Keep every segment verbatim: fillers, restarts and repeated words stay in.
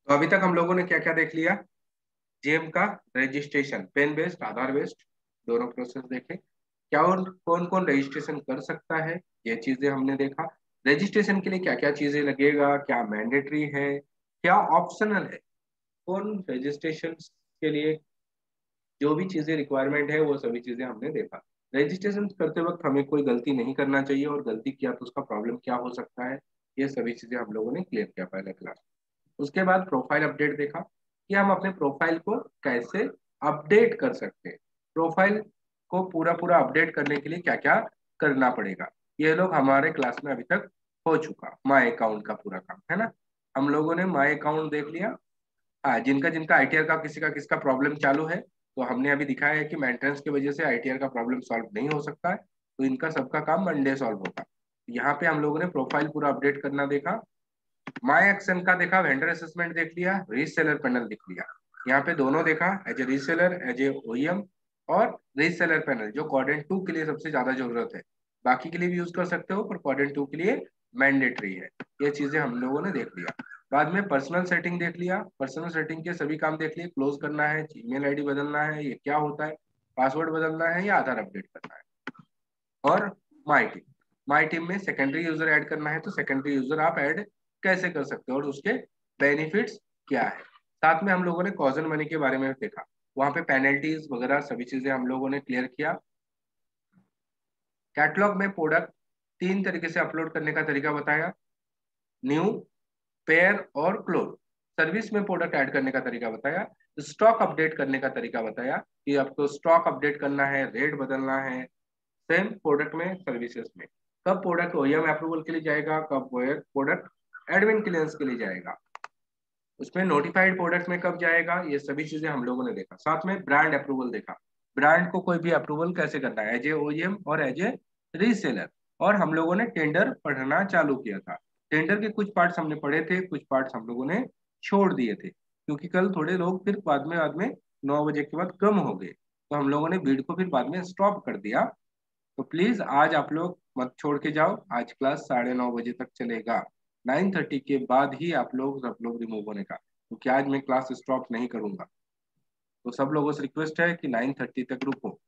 तो अभी तक हम लोगों ने क्या क्या देख लिया। जेम का registration, PAN based, Aadhaar based, दोनों प्रोसेस देखे। क्या और कौन कौन रजिस्ट्रेशन कर सकता है, ये चीजें हमने देखा। रजिस्ट्रेशन के लिए क्या क्या चीजें लगेगा, क्या मैंडेटरी है, क्या ऑप्शनल है, कौन रजिस्ट्रेशन के लिए जो भी चीजें रिक्वायरमेंट है वो सभी चीजें हमने देखा। रजिस्ट्रेशन करते वक्त हमें कोई गलती नहीं करना चाहिए, और गलती किया तो उसका प्रॉब्लम क्या हो सकता है, ये सभी चीजें हम लोगों ने क्लियर किया पहले क्लास। उसके बाद प्रोफाइल अपडेट देखा कि हम अपने प्रोफाइल को कैसे अपडेट कर सकते हैं। प्रोफाइल को पूरा पूरा अपडेट करने के लिए क्या क्या करना पड़ेगा, ये लोग हमारे क्लास में अभी तक हो चुका। माई अकाउंट का पूरा काम है ना, हम लोगों ने माई अकाउंट देख लिया। हाँ, जिनका जिनका आईटीआर का किसी का किसका प्रॉब्लम चालू है, तो हमने अभी दिखाया है कि मेंटेनेंस की वजह से आईटीआर का प्रॉब्लम सॉल्व नहीं हो सकता है, तो इनका सबका काम मंडे सॉल्व होगा। यहाँ पे हम लोगों ने प्रोफाइल पूरा अपडेट करना देखा। माई एक्शन का देखा, वेंडर असेसमेंट देख लिया, रीसेलर पैनल देख लिया। यहाँ पे दोनों देखा, as a reseller, as a OEM, और रीसेलर पैनल जो क्वाड्रेंट टू के लिए सबसे ज्यादा जरूरत है। बाकी के लिए भी यूज कर सकते हो, पर क्वाड्रेंट टू के लिए मैंडेटरी है। ये चीजें हम लोगों ने देख लिया। बाद में पर्सनल सेटिंग देख लिया, पर्सनल सेटिंग के सभी काम देख लिए। क्लोज करना है, ईमेल आईडी बदलना है, ये क्या होता है, पासवर्ड बदलना है या आधार अपडेट करना है। और माई टीम, माई टीम में सेकेंडरी यूजर ऐड करना है, तो सेकेंडरी यूजर आप ऐड कैसे कर सकते हो और उसके बेनिफिट्स क्या है। साथ में हम लोगों ने कॉजन मनी के बारे में देखा, वहां पे पेनल्टीज वगैरह सभी चीजें हम लोगों ने क्लियर किया। कैटलॉग में प्रोडक्ट तीन तरीके से अपलोड करने का तरीका बताया, न्यू, पेयर और क्लोज। सर्विस में प्रोडक्ट ऐड करने का तरीका बताया। स्टॉक अपडेट करने का तरीका बताया कि आपको स्टॉक अपडेट करना है, रेट बदलना है। सेम प्रोडक्ट में, सर्विसेज में कब प्रोडक्ट ओईएम अप्रूवल के लिए जाएगा, कब प्रोडक्ट एडमिन क्लियरेंस के लिए जाएगा, उसमें नोटिफाइड प्रोडक्ट में कब जाएगा, ये सभी चीजें हम लोगों ने देखा। साथ में ब्रांड अप्रूवल देखा, ब्रांड को कोई भी अप्रूवल कैसे करना है, एज ए ओईएम और एज ए रीसेलर। और हम लोगों ने टेंडर पढ़ना चालू किया था। टेंडर के कुछ पार्ट्स हमने पढ़े थे, कुछ पार्ट्स हम लोगों ने छोड़ दिए थे, क्योंकि कल थोड़े लोग फिर बाद में बाद में नौ बजे के बाद कम हो गए, तो हम लोगों ने भीड़ को फिर बाद में स्टॉप कर दिया। तो प्लीज आज आप लोग मत छोड़ के जाओ, आज क्लास साढ़े नौ बजे तक चलेगा। नाइन थर्टी के बाद ही आप लोग सब लोग रिमूव होने का, क्योंकि आज मैं क्लास स्टॉप नहीं करूंगा। तो सब लोगों से रिक्वेस्ट है कि नाइन थर्टी तक रुको।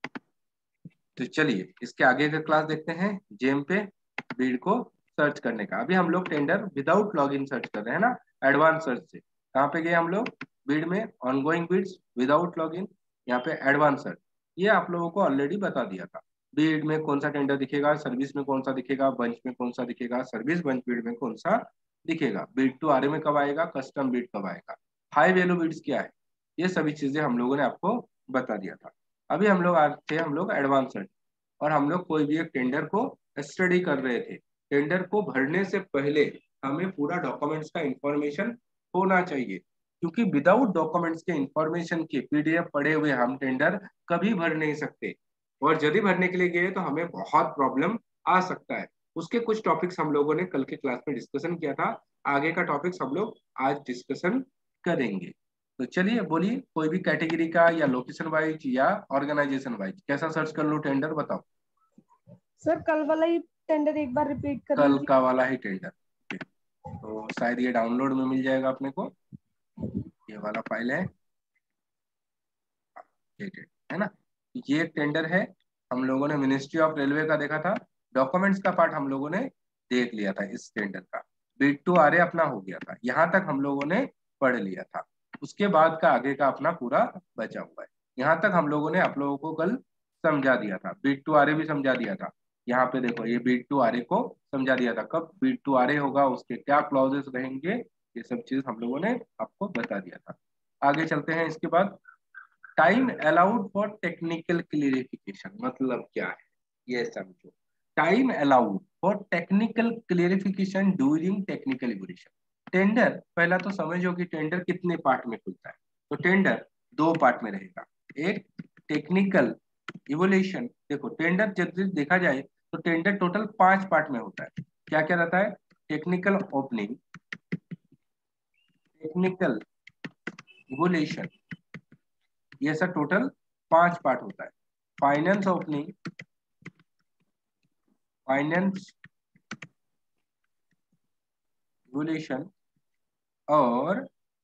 तो चलिए इसके आगे का क्लास देखते हैं, जेम पे बीड को सर्च करने का। अभी हम लोग टेंडर विदाउट लॉगिन सर्च कर रहे हैं ना, एडवांस सर्च से। कहाँ पे गए हम लोग, बीड में ऑनगोइंग बीड्स विदाउट लॉगिन, यहाँ पे एडवांस सर्च। ये आप लोगों को ऑलरेडी बता दिया था। बीड में कौन सा टेंडर दिखेगा, सर्विस में कौन सा दिखेगा, बंच में कौन सा दिखेगा, सर्विस बंच बीड में कौन सा दिखेगा, बीड टू आरए में कब आएगा, कस्टम बीड कब आएगा, हाई वैल्यू बीड्स क्या है, ये सभी चीजें हम लोगों ने आपको बता दिया था। अभी हम लोग आज थे हम लोग एडवांस सर्च, और हम लोग कोई भी एक टेंडर को स्टडी कर रहे थे। टेंडर को भरने से पहले हमें पूरा डॉक्यूमेंट्स का इंफॉर्मेशन होना चाहिए, क्योंकि विदाउट डॉक्यूमेंट्स के इंफॉर्मेशन के पीडीएफ पढ़े हुए हम टेंडर कभी भर नहीं सकते, और यदि भरने के लिए गए तो हमें बहुत प्रॉब्लम आ सकता है। उसके कुछ टॉपिक्स हम लोगों ने कल के क्लास में डिस्कशन किया था, आगे का टॉपिक्स हम लोग आज डिस्कशन करेंगे। तो चलिए बोलिए, कोई भी कैटेगरी का या लोकेशन वाइज या ऑर्गेनाइजेशन वाइज कैसा सर्च कर लूं टेंडर, बताओ। सर कल वाला ही टेंडर एक बार रिपीट कर कल लीजिए। का वाला ही टेंडर, तो शायद ये डाउनलोड में मिल जाएगा अपने को, ये वाला फाइल है, ये है ना। ये एक टेंडर है, हम लोगों ने मिनिस्ट्री ऑफ रेलवे का देखा था। डॉक्यूमेंट्स का पार्ट हम लोगों ने देख लिया था इस टेंडर का। बिड टू आरए अपना हो गया था, यहाँ तक हम लोगों ने पढ़ लिया था। उसके बाद का आगे का अपना पूरा बचा हुआ है। यहाँ तक हम लोगों ने आप लोगों को कल समझा दिया था, बिड टू आरए भी समझा दिया था। यहाँ पे देखो, ये बिड टू आरए को समझा दिया था, कब बिड टू आरए होगा, उसके क्या क्लॉजेस रहेंगे, ये सब चीज हम लोगों ने आपको बता दिया था। आगे चलते हैं। इसके बाद time allowed for technical clarification मतलब क्या है, ये समझो। Time allowed for technical clarification during technical evaluation. Tender पहला तो समझो कि टेंडर कितने पार्ट में खुलता है। तो टेंडर दो पार्ट में रहेगा, एक टेक्निकल इवोल्यूशन। देखो टेंडर जब देखा जाए तो टेंडर टोटल पांच पार्ट में होता है। क्या क्या रहता है, टेक्निकल ओपनिंग, टेक्निकल इवोल्यूशन, ये सब टोटल पांच पार्ट होता है। फाइनेंस ओपनिंग, फाइनेंस इवोल्यूशन और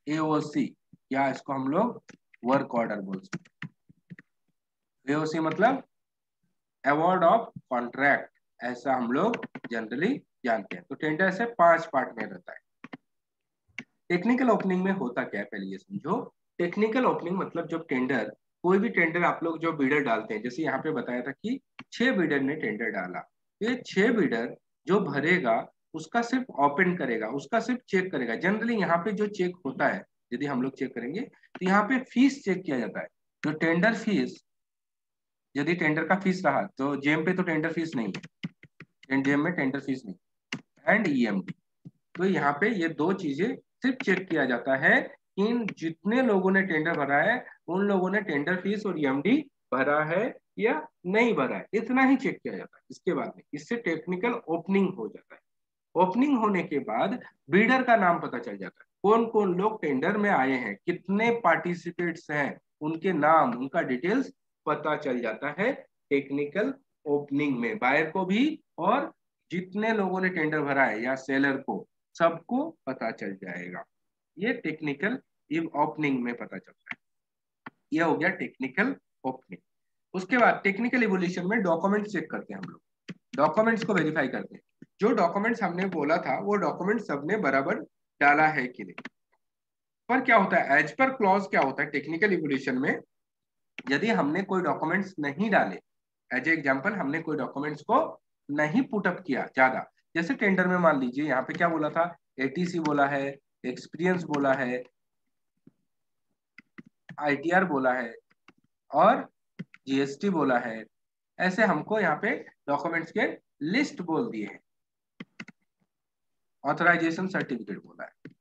एओसी, या इसको हम लोग वर्क ऑर्डर बोल सकते हैं। एओसी मतलब अवार्ड ऑफ कॉन्ट्रैक्ट, ऐसा हम लोग जनरली जानते हैं। तो टेंडर से पांच पार्ट में रहता है। टेक्निकल ओपनिंग में होता क्या है पहले ये समझो। टेक्निकल ओपनिंग मतलब जब टेंडर, कोई भी टेंडर आप लोग जो बीडर डालते हैं, जैसे यहाँ पे बताया था कि छह बीडर ने टेंडर डाला, ये छह बीडर जो भरेगा उसका सिर्फ ओपन करेगा, उसका सिर्फ चेक करेगा। जनरली यहाँ पे जो चेक होता है, यदि हम लोग चेक करेंगे तो यहाँ पे फीस चेक किया जाता है। जो टेंडर फीस, यदि टेंडर का फीस रहा तो जेम पे तो टेंडर फीस नहीं है, जेम में टेंडर फीस नहीं, एंड ईएमडी। तो यहाँ पे ये दो चीजें सिर्फ चेक किया जाता है कि इन जितने लोगों ने टेंडर भरा है उन लोगों ने टेंडर फीस और ईएमडी भरा है या नहीं भरा है, इतना ही चेक किया जाता है। इसके बाद में इससे टेक्निकल ओपनिंग हो जाता है। ओपनिंग होने के बाद बीडर का नाम पता चल जाता है, कौन कौन लोग टेंडर में आए हैं, कितने पार्टिसिपेट्स हैं, उनके नाम, उनका डिटेल्स पता चल जाता है टेक्निकल ओपनिंग में, बायर को भी और जितने लोगों ने टेंडर भरा है या सेलर को, सबको पता चल जाएगा। ये टेक्निकल ओपनिंग में पता चलता है। ये हो गया टेक्निकल ओपनिंग। उसके बाद टेक्निकल इवोल्यूशन में डॉक्यूमेंट चेक करते हैं हम लोग, डॉक्यूमेंट्स को वेरीफाई करते हैं। जो डॉक्यूमेंट्स हमने बोला था वो डॉक्यूमेंट सबने बराबर डाला है कि नहीं। पर क्या होता है, एज पर क्लॉज क्या होता है टेक्निकल इवोल्यूशन में, यदि हमने कोई डॉक्यूमेंट्स नहीं डाले, एज ए एग्जांपल हमने कोई डॉक्यूमेंट्स को नहीं पुटअप किया ज्यादा, जैसे टेंडर में मान लीजिए यहाँ पे क्या बोला था, एटीसी बोला है, एक्सपीरियंस बोला है, आईटीआर बोला है और जीएसटी बोला है, ऐसे हमको यहाँ पे डॉक्यूमेंट्स के लिस्ट बोल दिए हैं, ऑथराइजेशन सर्टिफिकेट बोला है,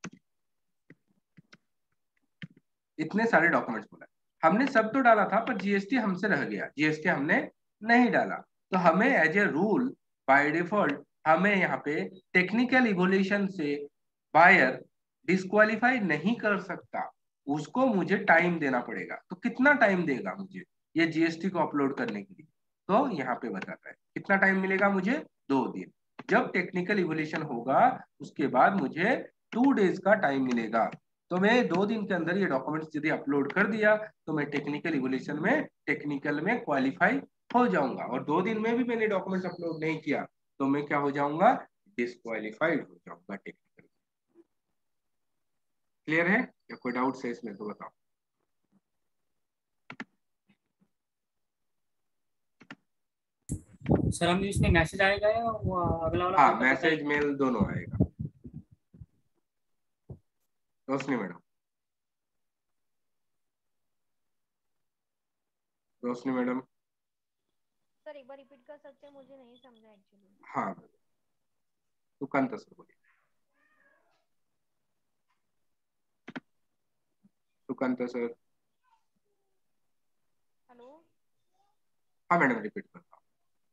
इतने सारे डॉक्यूमेंट्स बोला है। हमने सब तो डाला था पर जीएसटी हमसे रह गया, जीएसटी हमने नहीं डाला, तो हमें as a rule by default हमें यहाँ पे टेक्निकल इवोल्यूशन से बायर डिस्क्वालीफाई नहीं कर सकता, उसको मुझे टाइम देना पड़ेगा। तो कितना टाइम देगा मुझे ये जीएसटी को अपलोड करने के लिए, तो यहाँ पे बताता है कितना टाइम मिलेगा मुझे, दो दिन। जब टेक्निकल इवोल्यूशन होगा उसके बाद मुझे टू डेज का टाइम मिलेगा। तो मैं दो दिन के अंदर ये डॉक्यूमेंट्स यदि अपलोड कर दिया तो मैं टेक्निकल इवोल्यूशन में टेक्निकल में क्वालिफाई हो जाऊंगा, और दो दिन में भी मैंने डॉक्यूमेंट्स अपलोड नहीं किया तो मैं क्या हो जाऊंगा, डिस्क्वालिफाइड हो जाऊंगा टेक्निकल। क्लियर है या कोई डाउट है इसमें तो बताओ। सर हमें इसमें मैसेज आएगा या वो अगला वाला हाँ, पेपर मैसेज मेल दोनों आएगा। Roshni madam, Roshni madam. Sir एक बार रिपीट कर सकते हैं, मुझे नहीं समझा एक्चुअली। हाँ, सुकांत सर बोलिए। सुकांत सर। हेलो। हाँ मैडम, रिपीट करता हूँ।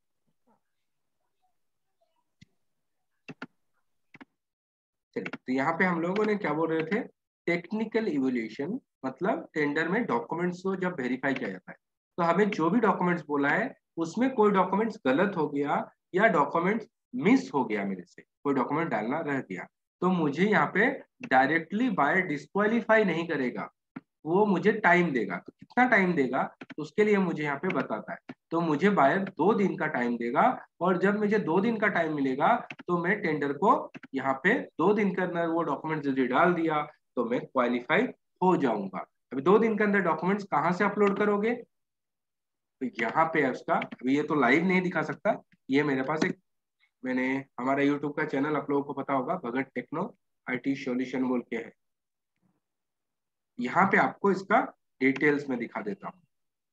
चलिए, तो यहाँ पे हम लोगों ने क्या बोल रहे थे, टेक्निकल इवोल्यूशन मतलब टेंडर में डॉक्यूमेंट्स को जब वेरीफाई किया जाता है तो हमें जो भी डॉक्यूमेंट्स बोला है उसमें कोई डॉक्यूमेंट्स गलत हो गया या डॉक्यूमेंट्स मिस हो गया, मेरे से कोई डॉक्यूमेंट डालना रह गया, तो मुझे यहाँ पे डायरेक्टली बाय डिस्क्वालीफाई नहीं करेगा, वो मुझे टाइम देगा। तो कितना टाइम देगा, तो उसके लिए मुझे यहाँ पे बताता है। तो मुझे बायर दो दिन का टाइम देगा, और जब मुझे दो दिन का टाइम मिलेगा तो मैं टेंडर को यहाँ पे दो दिन के अंदर वो डॉक्यूमेंट यदि डाल दिया तो मैं क्वालिफाई हो जाऊंगा। अभी दो दिन के अंदर डॉक्यूमेंट्स कहाँ से अपलोड करोगे, तो यहाँ पे है उसका, अभी ये तो लाइव नहीं दिखा सकता, ये मेरे पास एक, मैंने हमारा यूट्यूब का चैनल आप लोगों को पता होगा, भगत टेक्नो आईटी सॉल्यूशन बोल के है, यहाँ पे आपको इसका डिटेल्स में दिखा देता हूँ।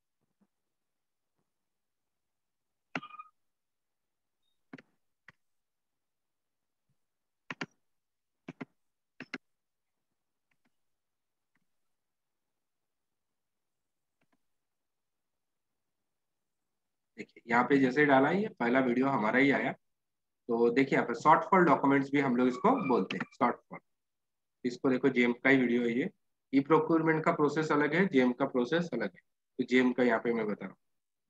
देखिए यहाँ पे जैसे डाला है, ये पहला वीडियो हमारा ही आया, तो देखिए यहाँ पे शॉर्ट फॉल डॉक्यूमेंट्स भी हम लोग इसको बोलते हैं, शॉर्ट फॉल। इसको देखो, जेम का ही वीडियो है ये। ई प्रोक्योरमेंट का प्रोसेस अलग है, जेम का प्रोसेस अलग है, तो जेम का यहाँ पे मैं बता रहा हूँ,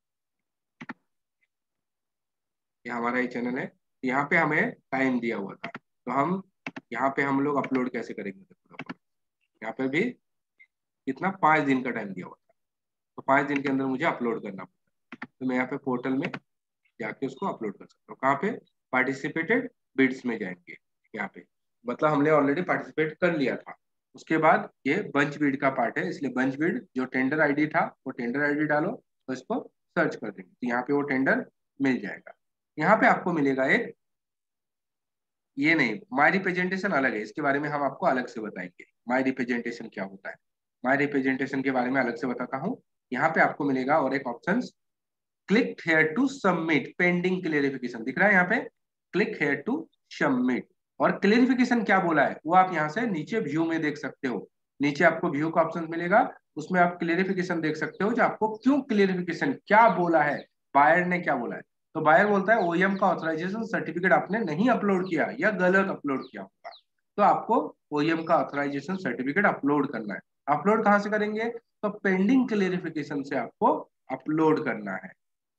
ये हमारा ही चैनल है। यहाँ पे हमें टाइम दिया हुआ था, तो हम यहाँ पे हम लोग अपलोड कैसे करेंगे, देखो यहाँ पे भी कितना, पाँच दिन का टाइम दिया हुआ था, तो पाँच दिन के अंदर मुझे अपलोड करना पड़ता है। तो मैं यहाँ पे पोर्टल में जाके उसको अपलोड कर सकता हूँ। कहाँ पे, पार्टिसिपेटेड बिड्स में जाएंगे यहाँ पे, मतलब हमने ऑलरेडी पार्टिसिपेट कर लिया था। उसके बाद ये बंच बिड का पार्ट है, इसलिए बंच बिड जो टेंडर आईडी था वो टेंडर आईडी डालो, तो इसको सर्च कर देंगे, तो यहाँ पे वो टेंडर मिल जाएगा। यहाँ पे आपको मिलेगा एक, ये नहीं, माई रिप्रेजेंटेशन अलग है, इसके बारे में हम आपको अलग से बताएंगे माई रिप्रेजेंटेशन क्या होता है। माई रिप्रेजेंटेशन के बारे में अलग से बताता हूँ। यहाँ पे आपको मिलेगा और एक option, click here to submit pending clarification, दिख रहा है यहाँ पे, क्लिक हेयर टू सबमिट। और क्लेरिफिकेशन क्या बोला है वो आप यहाँ से नीचे व्यू में देख सकते हो। नीचे आपको व्यू का ऑप्शन मिलेगा, उसमें आप क्लेरिफिकेशन देख सकते हो, जो आपको क्यों क्लेरिफिकेशन क्या बोला है, बायर ने क्या बोला है। तो बायर बोलता है ओईएम का ऑथराइजेशन सर्टिफिकेट आपने नहीं अपलोड किया या गलत अपलोड किया होगा, तो आपको ओईएम का ऑथराइजेशन सर्टिफिकेट अपलोड करना है। अपलोड कहाँ से करेंगे, तो पेंडिंग क्लेरिफिकेशन से आपको अपलोड करना है।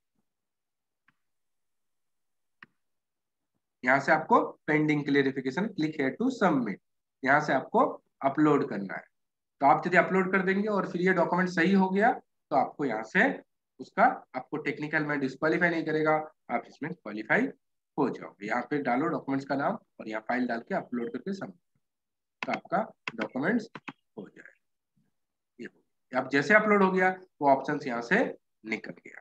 यहाँ से आपको pending clarification, click here to submit, यहाँ से आपको अपलोड करना है। तो आप यदि अपलोड कर देंगे और फिर ये डॉक्यूमेंट सही हो गया, तो आपको यहाँ से उसका, आपको टेक्निकल में डिस्क्वालीफाई नहीं करेगा, आप इसमें क्वालिफाई हो जाओगे। यहाँ पे डालो डॉक्यूमेंट्स का नाम और यहाँ फाइल डाल के अपलोड करके सबमिट, तो आपका डॉक्यूमेंट्स हो जाएगा। ये हो गया, अब जैसे अपलोड हो गया वो ऑप्शन यहाँ से निकल गया।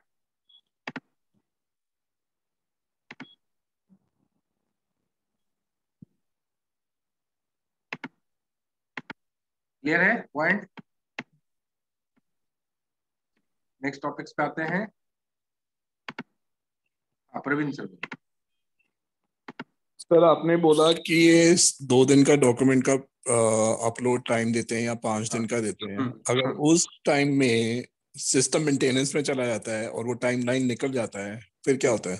क्लियर है पॉइंट। नेक्स्ट टॉपिक्स पे आते हैं। प्रवीण सर, सर आपने बोला कि ये दो दिन का डॉक्यूमेंट का अपलोड टाइम देते हैं या पांच दिन का देते हैं, अगर उस टाइम में सिस्टम मेंटेनेंस में चला जाता है और वो टाइम लाइन निकल जाता है, फिर क्या होता है?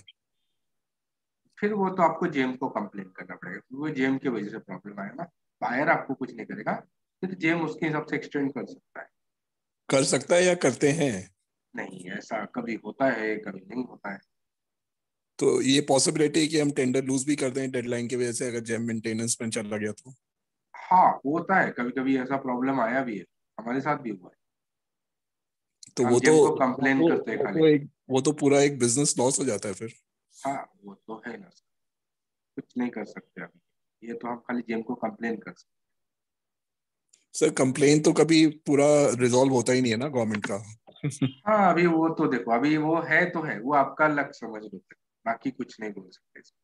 फिर वो तो आपको जेम को कंप्लेन करना पड़ेगा, वो जेम की वजह से प्रॉब्लम आएगा। बायर आपको कुछ नहीं करेगा, फिर जेम उसके हिसाब से एक्सटेंड कर सकता है। कर सकता है या करते हैं? नहीं, ऐसा कभी होता है कभी नहीं होता है। तो ये पॉसिबिलिटी है कि हम टेंडर लूज भी कर दें डेडलाइन की वजह से, अगर जेम मेंटेनेंस में चला गया तो? हाँ होता है, कभी कभी ऐसा प्रॉब्लम आया भी है, हमारे साथ भी हुआ है। तो हम वो जेम तो को कंप्लेन वो करते हैं तो, खाली। वो, एक, वो तो पूरा एक बिजनेस लॉस हो जाता है फिर। हाँ वो तो है ना, कुछ नहीं कर सकते अभी, ये तो हम खाली जेम को कंप्लेन कर सकते। सर कंप्लेन तो कभी पूरा रिजॉल्व होता ही नहीं है ना गवर्नमेंट का। हाँ अभी वो तो देखो, अभी वो है तो है, वो आपका लक समझ लो, बाकी कुछ नहीं बोल सकते इसमें।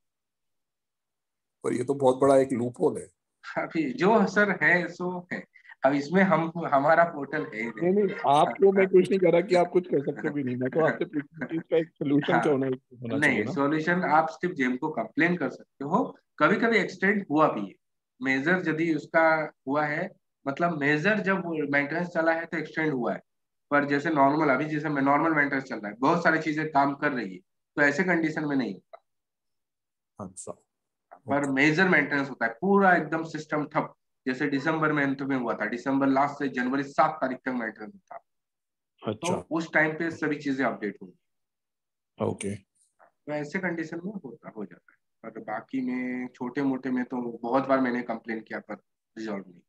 और ये तो बहुत बड़ा एक लूप होल है। अभी जो सर है सो है, अब इसमें हम, हमारा पोर्टल है ही नहीं नहीं, आपको मैं कुछ नहीं कह रहा कि आप कुछ कर सकते भी नहीं, मैं तो आपसे पूछ रहा हूँ कि इसका एक सोल्यूशन क्या हाँ, होना होना चाहिए नहीं ना। सॉल्यूशन आप सिर्फ जेम को कंप्लेन कर सकते हो। कभी कभी एक्सटेंड हुआ भी है, मेजर यदि उसका हुआ है, मतलब मेजर जब मेंटेनेंस चला है तो एक्सटेंड हुआ है। पर जैसे नॉर्मल, अभी जैसे नॉर्मल मेंटेनेंस चल रहा है, बहुत सारी चीजें काम कर रही है, तो ऐसे कंडीशन में नहीं होगा। अच्छा। पर मेजर मेंटेनेंस होता है, पूरा एकदम सिस्टम ठप, जैसे दिसंबर में अंत में हुआ था, दिसंबर लास्ट से जनवरी सात तारीख तक मेंटेनेंस था, तो अच्छा। उस टाइम पे सभी चीजें अपडेट होंगी। ओके। तो ऐसे कंडीशन में होता हो जाता है, पर बाकी में छोटे मोटे में तो बहुत बार मैंने कंप्लेन किया पर रिजॉल्व नहीं।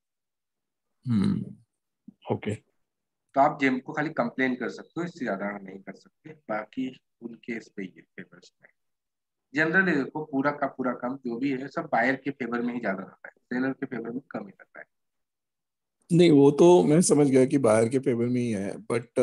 हम्म। ओके। तो आप जेम को खाली कंप्लेन कर सकते हो, इससे ज्यादा नहीं कर सकते, बाकी उनके इस पे ही फेवर्स में। जनरली देखो पूरा का पूरा काम जो भी है सब बायर के फेवर में ही ज्यादा रहता है, सेलर के फेवर में कम ही रहता है। नहीं वो तो मैं समझ गया कि बाहर के फेवर में ही है, बट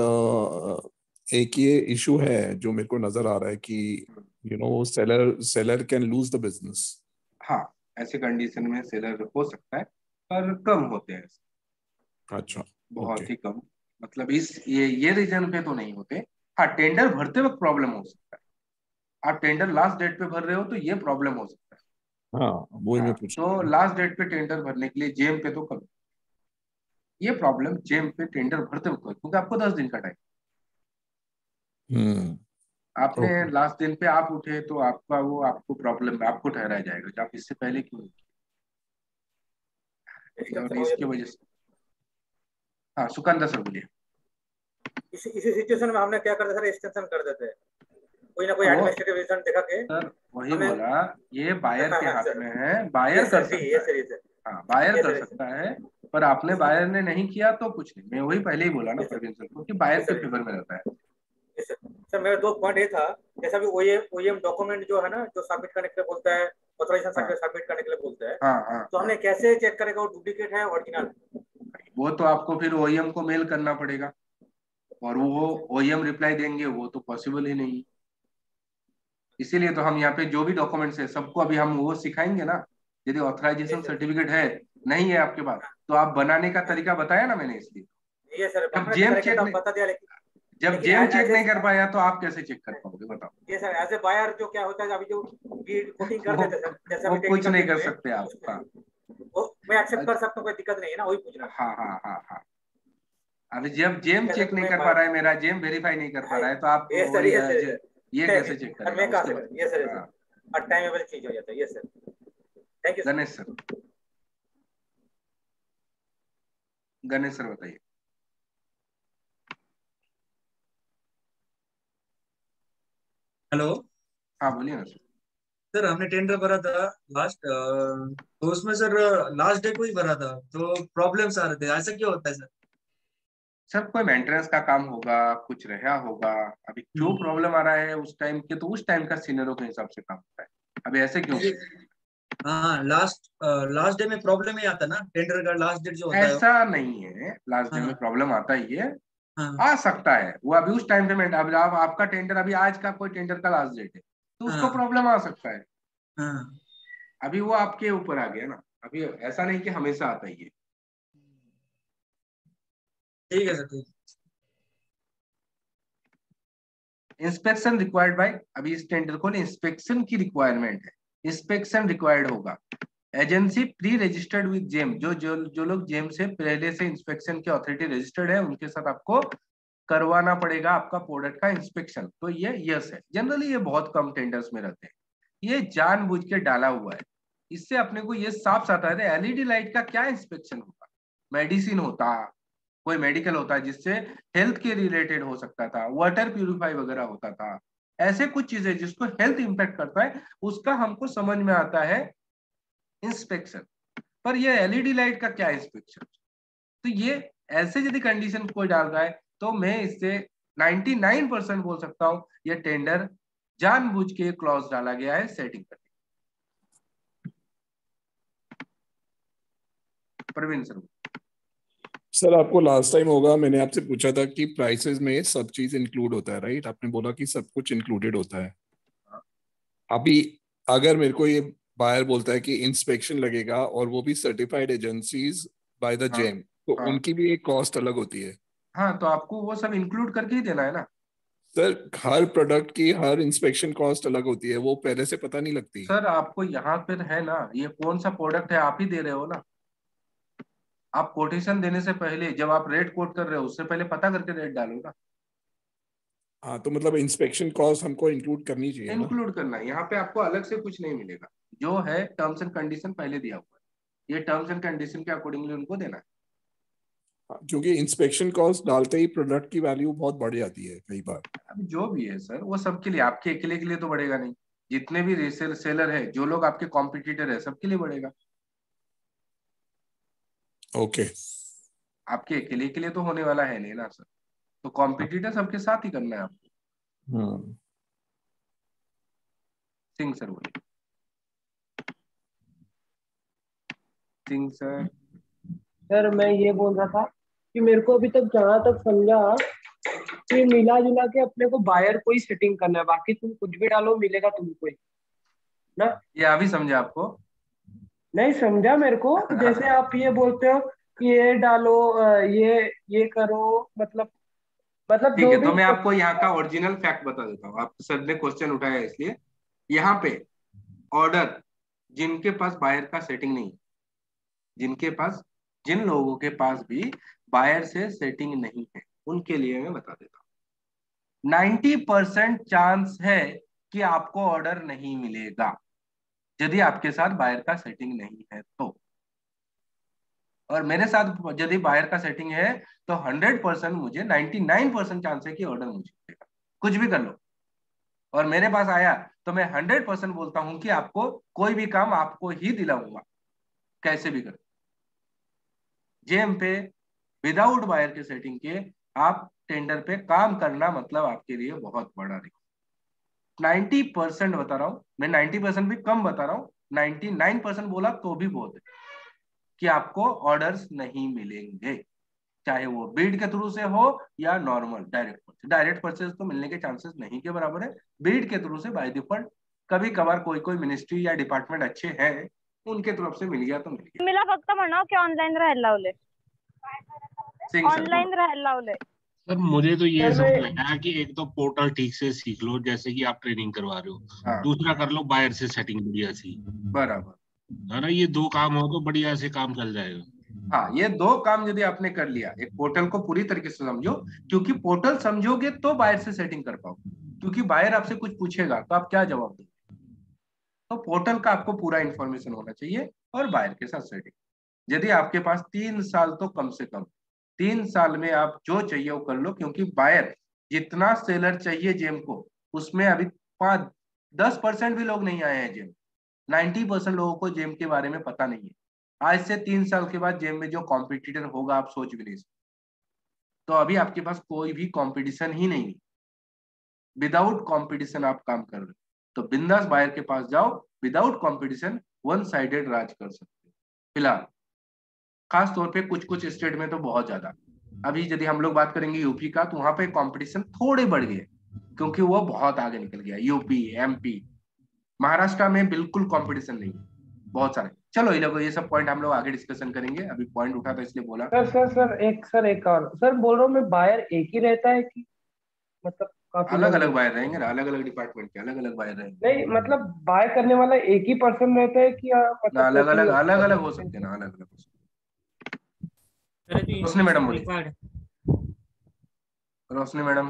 एक ये इशू है जो मेरे को नजर आ रहा है कि you know seller seller can lose the business. हाँ ऐसे कंडीशन में सेलर हो सकता है, पर कम होते हैं, अच्छा। ओके। बहुत ही कम। मतलब इस ये ये रीजन पे तो नहीं होते। हाँ टेंडर भरते वक्त प्रॉब्लम हो सकता है, आप टेंडर लास्ट डेट पे भर रहे हो तो ये प्रॉब्लम हो सकता है। हाँ वही हाँ मैं पूछ तो रहा था। लास्ट डेट पे टेंडर भरने के लिए जेम पे तो कम, ये प्रॉब्लम जेम पे टेंडर भरते वक्त है, क्योंकि आपको दस दिन का टाइम, हम्म। आपने ओके। लास्ट दिन पे आप उठे तो आपका वो आपको प्रॉब्लम, आपको ठहराया जाएगा जो आप इससे पहले क्यों नहीं किए। और इसकी वजह से, हाँ सुकंदर सर बोलिए। इसी इसी सिचुएशन में हमने क्या करते सर, एक्सटेंशन कर देते हैं, कोई ना कोई वो एडमिनिस्ट्रेटिव रीजन दिखा के सर वही हमें। बोला, ये बायर हाँ के हाँ हाथ सर, में है, बायर यस कर सर जी, सकता यस है। सर, यस सर, हाँ बायर यस कर सर, सकता है, पर आपने बायर ने नहीं किया तो कुछ नहीं, मैं वही पहले ही बोला ना Yes, sir. प्रवीण सर को कि बायर Yes, के sir. फेवर में रहता है। Yes, sir. सर मेरा दो पॉइंट ये था, जैसा भी ओएम ओएम डॉक्यूमेंट जो है ना, जो सबमिट करने के लिए बोलता है, ऑथराइजेशन हाँ सर्टिफिकेट सबमिट करने के लिए बोलता है, हाँ हाँ तो हमने कैसे चेक करेगा वो डुप्लीकेट है ओरिजिनल? वो तो आपको फिर ओईएम को मेल करना पड़ेगा, और वो ओईएम रिप्लाई देंगे, वो तो पॉसिबल ही नहीं। इसीलिए तो हम यहाँ पे जो भी डॉक्यूमेंट्स है सबको अभी हम वो सिखाएंगे ना। यदि ऑथराइजेशन Yes, sir. सर्टिफिकेट है नहीं है आपके पास, तो आप बनाने का तरीका बताया ना मैंने, इसलिए ये सर जब हमने जेम तरीका चेक तो नहीं बता दिया, लेकिन जब लेकिन जेम as- चेक as नहीं a- कर पाया तो आप कैसे चेक कर पाओगे बताओ। ये सर एज ए बायर जो क्या होता है, अभी जो कोटिंग कर वो देते हैं सर, जैसे वो अभी कुछ टेक्निकल नहीं चेक कर में सकते आप। उसमें हाँ वो मैं एक्सेप्ट कर सकता हूँ, कोई दिक्कत नहीं है ना, वही पूछ रहा हाँ हाँ हाँ हाँ। अभी जब जेम हूँ। चेक नहीं मैं कर पा रहा है, मेरा जेम वेरीफाई नहीं कर पा रहा है, तो आप ये सर वही ये अ, सर जे- ये कैसे चेक और करेगा मैं कहा उसके सर ये सर हाँ। और टाइमेबल चीज हो जाता है। ये sir thank you. Ganesh sir, Ganesh sir बताइए। हेलो हाँ बोलिए ना सर। सर, हमने टेंडर भरा था लास्ट, तो उसमें सर लास्ट डे को ही भरा था, तो प्रॉब्लम्स आ रहे थे। ऐसा क्यों होता है सर? सर कोई मेंटेनेंस का काम होगा, कुछ रहा होगा। अभी जो हम्म। प्रॉब्लम आ रहा है उस टाइम के, तो उस टाइम का सीनियरों के हिसाब से काम होता है। अभी ऐसे क्यों? हाँ, लास्ट लास्ट डे में प्रॉब्लम ही आता ना, टेंडर का लास्ट डेट जो होता है। ऐसा नहीं है, लास्ट डे में हाँ प्रॉब्लम आता ही है, हाँ आ सकता है। वो अभी उस टाइम पे मैं अब आप, आपका टेंडर अभी आज का कोई टेंडर का लास्ट डेट है, तो उसको हाँ प्रॉब्लम आ सकता है। हाँ। अभी वो आपके ऊपर आ गया ना। अभी ऐसा नहीं कि हमेशा आता ही है। ठीक है सर, ठीक। इंस्पेक्शन रिक्वायर्ड बाय, अभी इस टेंडर को इंस्पेक्शन की रिक्वायरमेंट है, इंस्पेक्शन रिक्वायर्ड होगा। Agency pre registered with GeM, जो जो जो लोग जेम से पहले से इंस्पेक्शन की अथॉरिटी रजिस्टर्ड है, उनके साथ आपको करवाना पड़ेगा आपका प्रोडक्ट का इंस्पेक्शन। तो ये यस है। जनरली ये बहुत कम टेंडर्स में रहते हैं, ये जानबूझ के डाला हुआ है। इससे अपने को ये साफ साफ आता है एलईडी लाइट का क्या इंस्पेक्शन होगा। मेडिसिन होता, कोई मेडिकल होता है जिससे हेल्थ के रिलेटेड हो सकता था, वाटर प्यूरिफाई वगैरह होता था, ऐसे कुछ चीजें जिसको हेल्थ इंपैक्ट करता है, उसका हमको समझ में आता है इंस्पेक्शन। पर ये एलईडी लाइट का क्या इंस्पेक्शन? तो ये ऐसे यदि कंडीशन कोई डाल रहा है, तो मैं इससे निन्यानवे परसेंट बोल सकता हूं ये टेंडर जानबूझ के क्लॉज डाला गया है सेटिंग करने। प्रवीण सर। सर आपको लास्ट टाइम होगा मैंने आपसे पूछा था कि प्राइसेस में सब चीज इंक्लूड होता है, राइट? आपने बोला कि सब कुछ इंक्लूडेड होता है। अभी अगर मेरे को ये बायर बोलता है कि इंस्पेक्शन लगेगा और वो भी सर्टिफाइड एजेंसीज बाय द हाँ जेम, तो हाँ उनकी भी एक कॉस्ट अलग होती है। हाँ, तो आपको वो सब इंक्लूड करके ही देना है ना सर हर प्रोडक्ट की हर इंस्पेक्शन कॉस्ट अलग होती है, वो पहले से पता नहीं लगती। सर। आपको यहाँ पर है ना, ये कौन सा प्रोडक्ट है आप ही दे रहे हो ना। आप कोटेशन देने से पहले, जब आप रेट कोट कर रहे हो, उससे पहले पता करके रेट डालो ना। हाँ, तो मतलब इंस्पेक्शन कॉस्ट हमको इंक्लूड करनी चाहिए ना। इंक्लूड करना है, यहाँ पे आपको अलग से कुछ नहीं मिलेगा। जो है टर्म्स एंड कंडीशन पहले दिया हुआ है, ये टर्म्स एंड कंडीशन के अकॉर्डिंगली उनको देना है। हाँ, क्योंकि इंस्पेक्शन कॉस्ट डालते ही प्रोडक्ट की वैल्यू बहुत बढ़ जाती है कई बार। अब जो भी है सर, वो सबके लिए, आपके अकेले के लिए तो बढ़ेगा नहीं। जितने भी रीसेल सेलर है, जो लोग आपके कॉम्पिटिटर है, सबके लिए बढ़ेगा। ओके। आपके अकेले के लिए तो होने वाला है नहीं ना सर, तो कॉम्पिटिटर सबके साथ ही करना है आपको। हम्म। सिंह सर बोलिए। सिंह सर। सर मैं ये बोल रहा था कि मेरे को अभी तक जहां तक समझा कि मिला जुला के अपने को बायर को ही सेटिंग करना है, बाकी तुम कुछ भी डालो मिलेगा तुमको ही ना। ये अभी समझे आपको? नहीं समझा मेरे को, जैसे आप ये बोलते हो कि ये डालो अ, ये ये करो, मतलब मतलब ठीक जो है, भी। तो मैं आपको यहाँ का ओरिजिनल फैक्ट बता देता हूँ। आप सर ने क्वेश्चन उठाया है इसलिए। यहाँ पे ऑर्डर जिनके पास बायर का सेटिंग नहीं, जिनके पास जिन लोगों के पास भी बायर से सेटिंग नहीं है, उनके लिए मैं बता देता हूँ नाइन्टी परसेंट चांस है कि आपको ऑर्डर नहीं मिलेगा यदि आपके साथ बायर का सेटिंग नहीं है तो। और मेरे साथ यदि बायर का सेटिंग है तो हंड्रेड परसेंट मुझे नाइन्टी नाइन परसेंट चांस है कि ऑर्डर मुझे मिलेगा, कुछ भी कर लो। और मेरे पास आया तो मैं हंड्रेड परसेंट बोलता हूं कि आपको कोई भी काम आपको ही दिलाऊंगा, कैसे भी कर। जेम पे विदाउट बायर के सेटिंग के आप टेंडर पे काम करना मतलब आपके लिए बहुत बड़ा रिस्क। नाइन्टी परसेंट बता रहा हूं मैं, नाइन्टी परसेंट भी कम बता रहा हूं, नाइन्टी नाइन परसेंट बोला तो भी बहुत है कि आपको ऑर्डर्स नहीं मिलेंगे, चाहे वो बीड के थ्रू से हो या normal direct purchase. Direct purchase तो मिलने के चांसेस नहीं के बराबर है, बीड के थ्रू से बाय डिफॉल्ट कभी कभार कोई कोई मिनिस्ट्री या डिपार्टमेंट अच्छे हैं उनके तरफ से मिल गया तो मिल गया। मला फक्त म्हणाव की ऑनलाईन राहायला लावले, सिंह सर ऑनलाईन राहायला लावले। सर मुझे तो ये सर, समझ मैं- में आया कि एक तो पोर्टल ठीक से सीख लो जैसे कि आप ट्रेनिंग करवा रहे हो, हाँ दूसरा कर लो बायर से सेटिंग बढ़िया सी, बराबर। है ना। ये दो काम हो तो बढ़िया से काम चल जाएगा। हाँ ये दो काम यदि आपने कर लिया, एक पोर्टल को पूरी तरीके से समझो, क्योंकि पोर्टल समझोगे तो बायर से सेटिंग कर पाओगे, क्योंकि बायर आपसे कुछ पूछेगा तो आप क्या जवाब दोगे। तो पोर्टल का आपको पूरा इंफॉर्मेशन होना चाहिए और बायर के साथ सेटिंग। यदि आपके पास तीन साल तो कम से कम तीन साल में आप जो चाहिए वो कर लो, क्योंकि बायर जितना सेलर चाहिए जेम को उसमें अभी पांच दस परसेंट भी लोग नहीं आए हैं जेम। नाइन्टी परसेंट लोगों को जेम के बारे में पता नहीं है। आज से तीन साल के बाद जेम में जो कॉम्पिटिटर होगा आप सोच भी नहीं सकते। तो अभी आपके पास कोई भी कंपटीशन ही नहीं है, विदाउट कंपटीशन आप काम कर रहे हो, तो बिंदास बायर के पास जाओ, विदाउट कंपटीशन वन साइडेड राज कर सकते हो फिलहाल। खास तौर पे कुछ कुछ स्टेट में तो बहुत ज्यादा। अभी यदि हम लोग बात करेंगे यूपी का तो वहां पे कंपटीशन थोड़े बढ़ गए क्योंकि वो बहुत आगे निकल गया। यूपी, एमपी, महाराष्ट्र में बिल्कुल कंपटीशन नहीं है, बहुत सारे। चलो ये लोग ये सब पॉइंट हम लोग आगे डिस्कशन करेंगे, अभी पॉइंट उठा था इसलिए बोला। सर सर सर एक सर एक और सर बोल रहा हूँ मैं, बायर एक ही रहता है कि मतलब काफी अलग लोग अलग रहते बायर रहेंगे ना, अलग अलग डिपार्टमेंट के अलग अलग बायर रहेंगे हैं? नहीं मतलब बाय करने वाला एक ही पर्सन रहता है कि या ना, मतलब अलग अलग दो-तीन अलग लोग अलग हो रहते हैं? सकते हैं ना, अलग अलग हो सकते सर जो हैं। रोशनी मैडम बोलिए, रिक्वायर्ड रोशनी मैडम।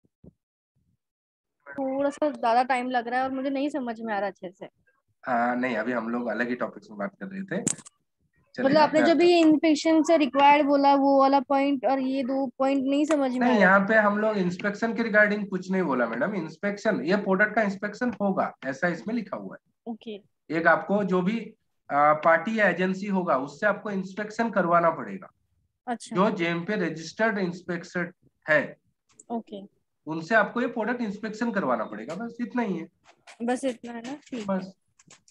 थोड़ा सा ज्यादा टाइम लग रहा है और मुझे नहीं समझ में आ रहा अच्छे से। हाँ नहीं, अभी हम लोग अलग ही टॉपिक्स में बात कर रहे थे। मतलब चलेगा, आपने मैं जो आता भी हूँ। इंस्पेक्शन से रिक्वायर्ड बोला वो वाला पॉइंट और ये दो पॉइंट नहीं समझ में आ नहीं, रहा। यहाँ पे हम लोग इंस्पेक्शन के रिगार्डिंग कुछ नहीं बोला मैडम। इंस्पेक्शन ये प्रोडक्ट का इंस्पेक्शन होगा ऐसा इसमें लिखा हुआ है। ओके एक आपको जो भी आ, पार्टी या एजेंसी होगा उससे आपको इंस्पेक्शन करवाना पड़ेगा। अच्छा जो जेम पे रजिस्टर्ड इंस्पेक्टर है ओके, उनसे आपको ये प्रोडक्ट इंस्पेक्शन करवाना पड़ेगा, बस इतना ही है। बस इतना है ना, ठीक है। बस।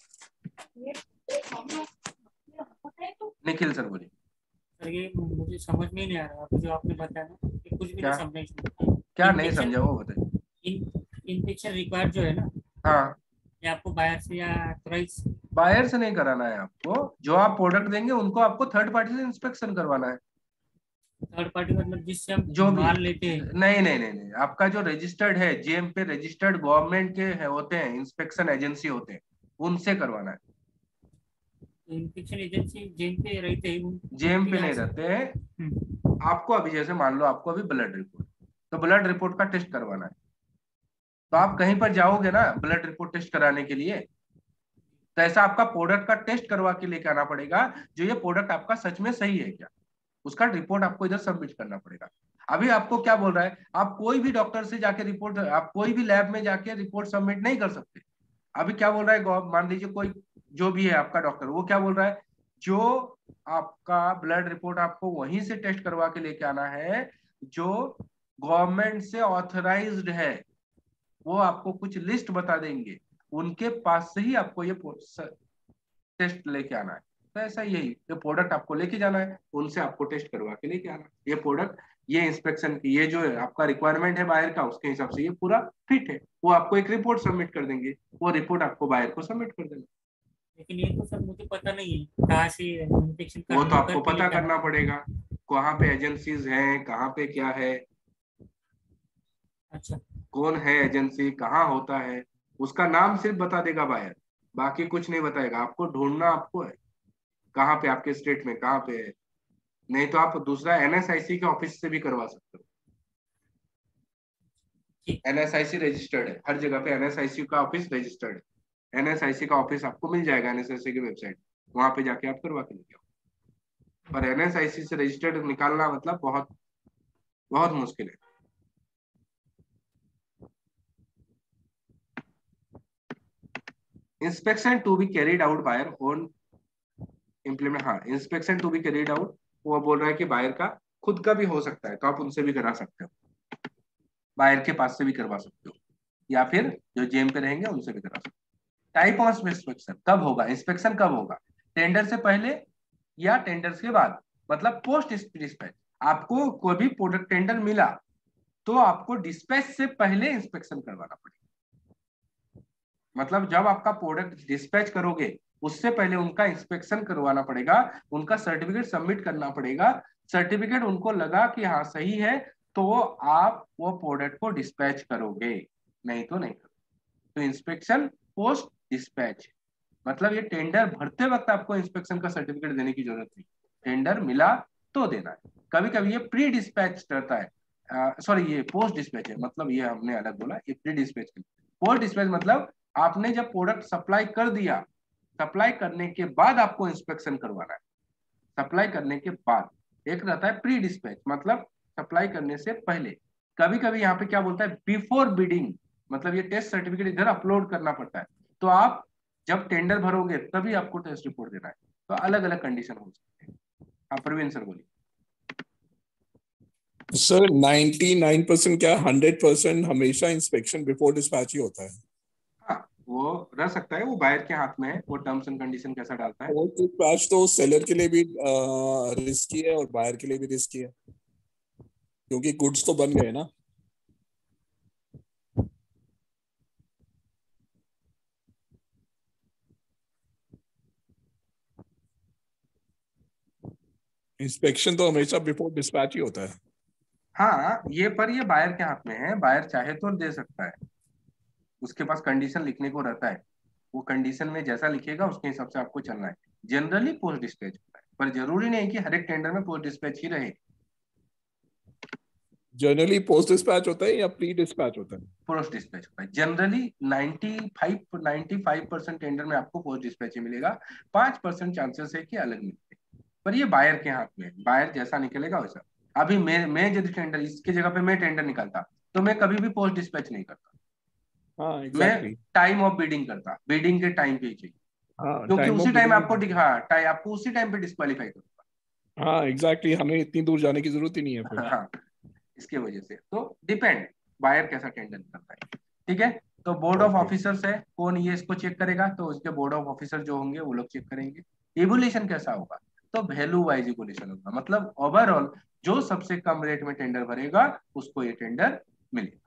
निखिल सर बोलिए। सर ये मुझे समझ में ही नहीं आ रहा अभी जो आपने बताया ना, ये कुछ भी क्या? नहीं समझा इसमें। क्या नहीं समझा वो बताइए। इंस्पेक्शन रिक्वायर्ड जो है ना, हाँ, ये आपको बायर से या ऑथराइज बायर से नहीं कराना है आपको, जो आप प्रोडक्ट देंगे उनको आपको थर्ड पार्टी से इंस्पेक्शन करवाना है। थर्ड पार्टी मतलब जिससे हम जो भी, माल लेते हैं। नहीं नहीं नहीं नहीं, आपका जो रजिस्टर्ड है जेम पे, रजिस्टर्ड गवर्नमेंट के है, होते हैं इंस्पेक्शन एजेंसी होते हैं, उनसे करवाना है। इंस्पेक्शन एजेंसी जेम पे रहते हैं उन- जेम उनके पे यहाँ नहीं से- रहते हैं। हम्म, आपको अभी जैसे मान लो आपको अभी ब्लड रिपोर्ट, तो ब्लड रिपोर्ट का टेस्ट करवाना है, तो आप कहीं पर जाओगे ना ब्लड रिपोर्ट टेस्ट कराने के लिए, तो ऐसा आपका प्रोडक्ट का टेस्ट करवा के लेके आना पड़ेगा, जो ये प्रोडक्ट आपका सच में सही है क्या, उसका रिपोर्ट आपको इधर सबमिट करना पड़ेगा। अभी आपको क्या बोल रहा है, आप कोई भी डॉक्टर से जाके रिपोर्ट, आप कोई भी लैब में जाके रिपोर्ट सबमिट नहीं कर सकते। अभी क्या बोल रहा है गौ- मान लीजिए कोई जो भी है आपका डॉक्टर, वो क्या बोल रहा है, जो आपका ब्लड रिपोर्ट आपको वहीं से टेस्ट करवा के लेके आना है जो गवर्नमेंट से ऑथराइज्ड है। वो आपको कुछ लिस्ट बता देंगे, उनके पास से ही आपको ये टेस्ट लेके आना है। तो ऐसा यही, ये प्रोडक्ट आपको लेके जाना है, उनसे आपको टेस्ट करवा के लेके आना है। ये प्रोडक्ट, ये इंस्पेक्शन की, ये जो है आपका रिक्वायरमेंट है बायर का, उसके हिसाब से ये पूरा फिट है। वो आपको एक रिपोर्ट सबमिट कर देंगे, वो रिपोर्ट आपको बायर को सबमिट कर देना। लेकिन ये तो सर मुझे पता नहीं है कहाँ से इंस्पेक्शन वो तो आपको पता करना पड़ेगा, कहाँ पे एजेंसीज हैं, कहाँ पे क्या है, अच्छा कौन है एजेंसी, कहाँ होता है, उसका नाम सिर्फ बता देगा बायर, बाकी कुछ नहीं बताएगा। आपको ढूंढना आपको है कहाँ पे, आपके स्टेट में कहाँ पे है। नहीं तो आप दूसरा एनएसआईसी के ऑफिस से भी करवा सकते हो। एनएसआईसी रजिस्टर्ड है हर जगह पे, एनएसआईसी का ऑफिस रजिस्टर्ड है। एनएसआईसी का ऑफिस आपको मिल जाएगा एनएसआईसी की वेबसाइट, वहां पे जाके आप करवा के लेके आओ। पर एनएसआईसी से रजिस्टर्ड निकालना मतलब बहुत बहुत मुश्किल है। Inspection to be carried out buyer on implement हाँ inspection to be carried out वो बोल रहा है कि बायर का खुद का भी हो सकता है, तो आप उनसे भी करा सकते हो, बायर के पास से भी करवा सकते हो, या फिर जो जेम पे रहेंगे उनसे भी करा सकते हो। टाइप ऑफ इंस्पेक्शन कब होगा, इंस्पेक्शन कब होगा, टेंडर से पहले या टेंडर के बाद, मतलब पोस्ट डिस्पैच। आपको कोई भी प्रोडक्ट टेंडर मिला तो आपको डिस्पैच से पहले इंस्पेक्शन करवाना पड़ेगा, मतलब जब आपका प्रोडक्ट डिस्पैच करोगे उससे पहले उनका इंस्पेक्शन करवाना पड़ेगा, उनका सर्टिफिकेट सबमिट करना पड़ेगा। सर्टिफिकेट उनको लगा कि हाँ सही है तो आप वो प्रोडक्ट को डिस्पैच करोगे, नहीं तो नहीं करोगे। तो इंस्पेक्शन पोस्ट डिस्पैच, मतलब ये टेंडर भरते वक्त आपको इंस्पेक्शन का सर्टिफिकेट देने की जरूरत नहीं, टेंडर मिला तो देना है। कभी कभी ये प्री डिस्पैच रहता है, सॉरी ये पोस्ट डिस्पैच है, मतलब ये हमने अलग बोला, ये प्री डिस्पैच। पोस्ट डिस्पैच मतलब आपने जब प्रोडक्ट सप्लाई कर दिया, सप्लाई करने के बाद आपको इंस्पेक्शन करवाना है, सप्लाई करने के बाद। एक रहता है प्री डिस्पैच, मतलब सप्लाई करने से पहले। कभी कभी यहाँ पे क्या बोलता है, बिफोर बिडिंग, मतलब ये टेस्ट सर्टिफिकेट इधर अपलोड करना पड़ता है, तो आप जब टेंडर भरोगे तभी आपको टेस्ट रिपोर्ट देना है। तो अलग अलग कंडीशन हो सकते हैं। हाँ प्रवीण सर बोलिए। सर निन्यानवे परसेंट क्या हंड्रेड परसेंट हमेशा इंस्पेक्शन बिफोर डिस्पैच ही होता है? हाँ वो रह सकता है, वो बायर के हाथ में है, वो टर्म्स एंड कंडीशन कैसा डालता है। पोस्ट डिस्पैच तो सेलर के लिए भी रिस्की है और बायर के लिए भी रिस्की है, क्योंकि गुड्स तो बन गए ना। इंस्पेक्शन तो हमेशा बिफोर डिस्पैच ही होता है। हाँ ये पर ये बायर के हाथ में है, बायर चाहे तो दे सकता है, उसके पास कंडीशन लिखने को रहता है, वो कंडीशन में जैसा लिखेगा उसके हिसाब से आपको चलना है। जनरली पोस्ट डिस्पैच होता है, पर जरूरी नहीं कि हर एक टेंडर में पोस्ट डिस्पैच ही रहे। जनरली पोस्ट डिस्पैच होता है या प्री डिस्पैच होता है? पोस्ट डिस्पैच होता है जनरली। पचानवे पचानवे परसेंट टेंडर में आपको पोस्ट डिस्पैच ही मिलेगा, पांच परसेंट चांसेस है कि अलग मिलते हैं, पर ये बायर के हाथ में, बायर जैसा निकलेगा वैसा। अभी मैं मैं यदि टेंडर इसकी जगह पे मैं टेंडर निकालता तो मैं कभी भी पोस्ट डिस्पैच नहीं करता, हाँ मैं एग्जैक्टली। टाइम ऑफ बिडिंग करता, बिडिंग के टाइम पे ही चाहिए, हाँ क्योंकि टाइम ऑफ उसी टाइम बिडिंग। आपको दिखा, टाइम आपको उसी टाइम पे डिस्क्वालीफाई करूंगा। हाँ एग्जैक्टली, हमें इतनी दूर जाने की जरूरत ही नहीं है फिर। हाँ इसके वजह से तो डिपेंड बायर कैसा टेंडर करता है। ठीक है, तो बोर्ड ऑफ ओके। ऑफिसर्स है, कौन ये इसको चेक करेगा, तो उसके बोर्ड ऑफ ऑफिसर जो होंगे वो लोग चेक करेंगे। इवोल्यूशन कैसा होगा, तो वैल्यू वाइज इवोल्यूशन होगा, मतलब ओवरऑल जो सबसे कम रेट में टेंडर भरेगा उसको ये टेंडर मिलेगा।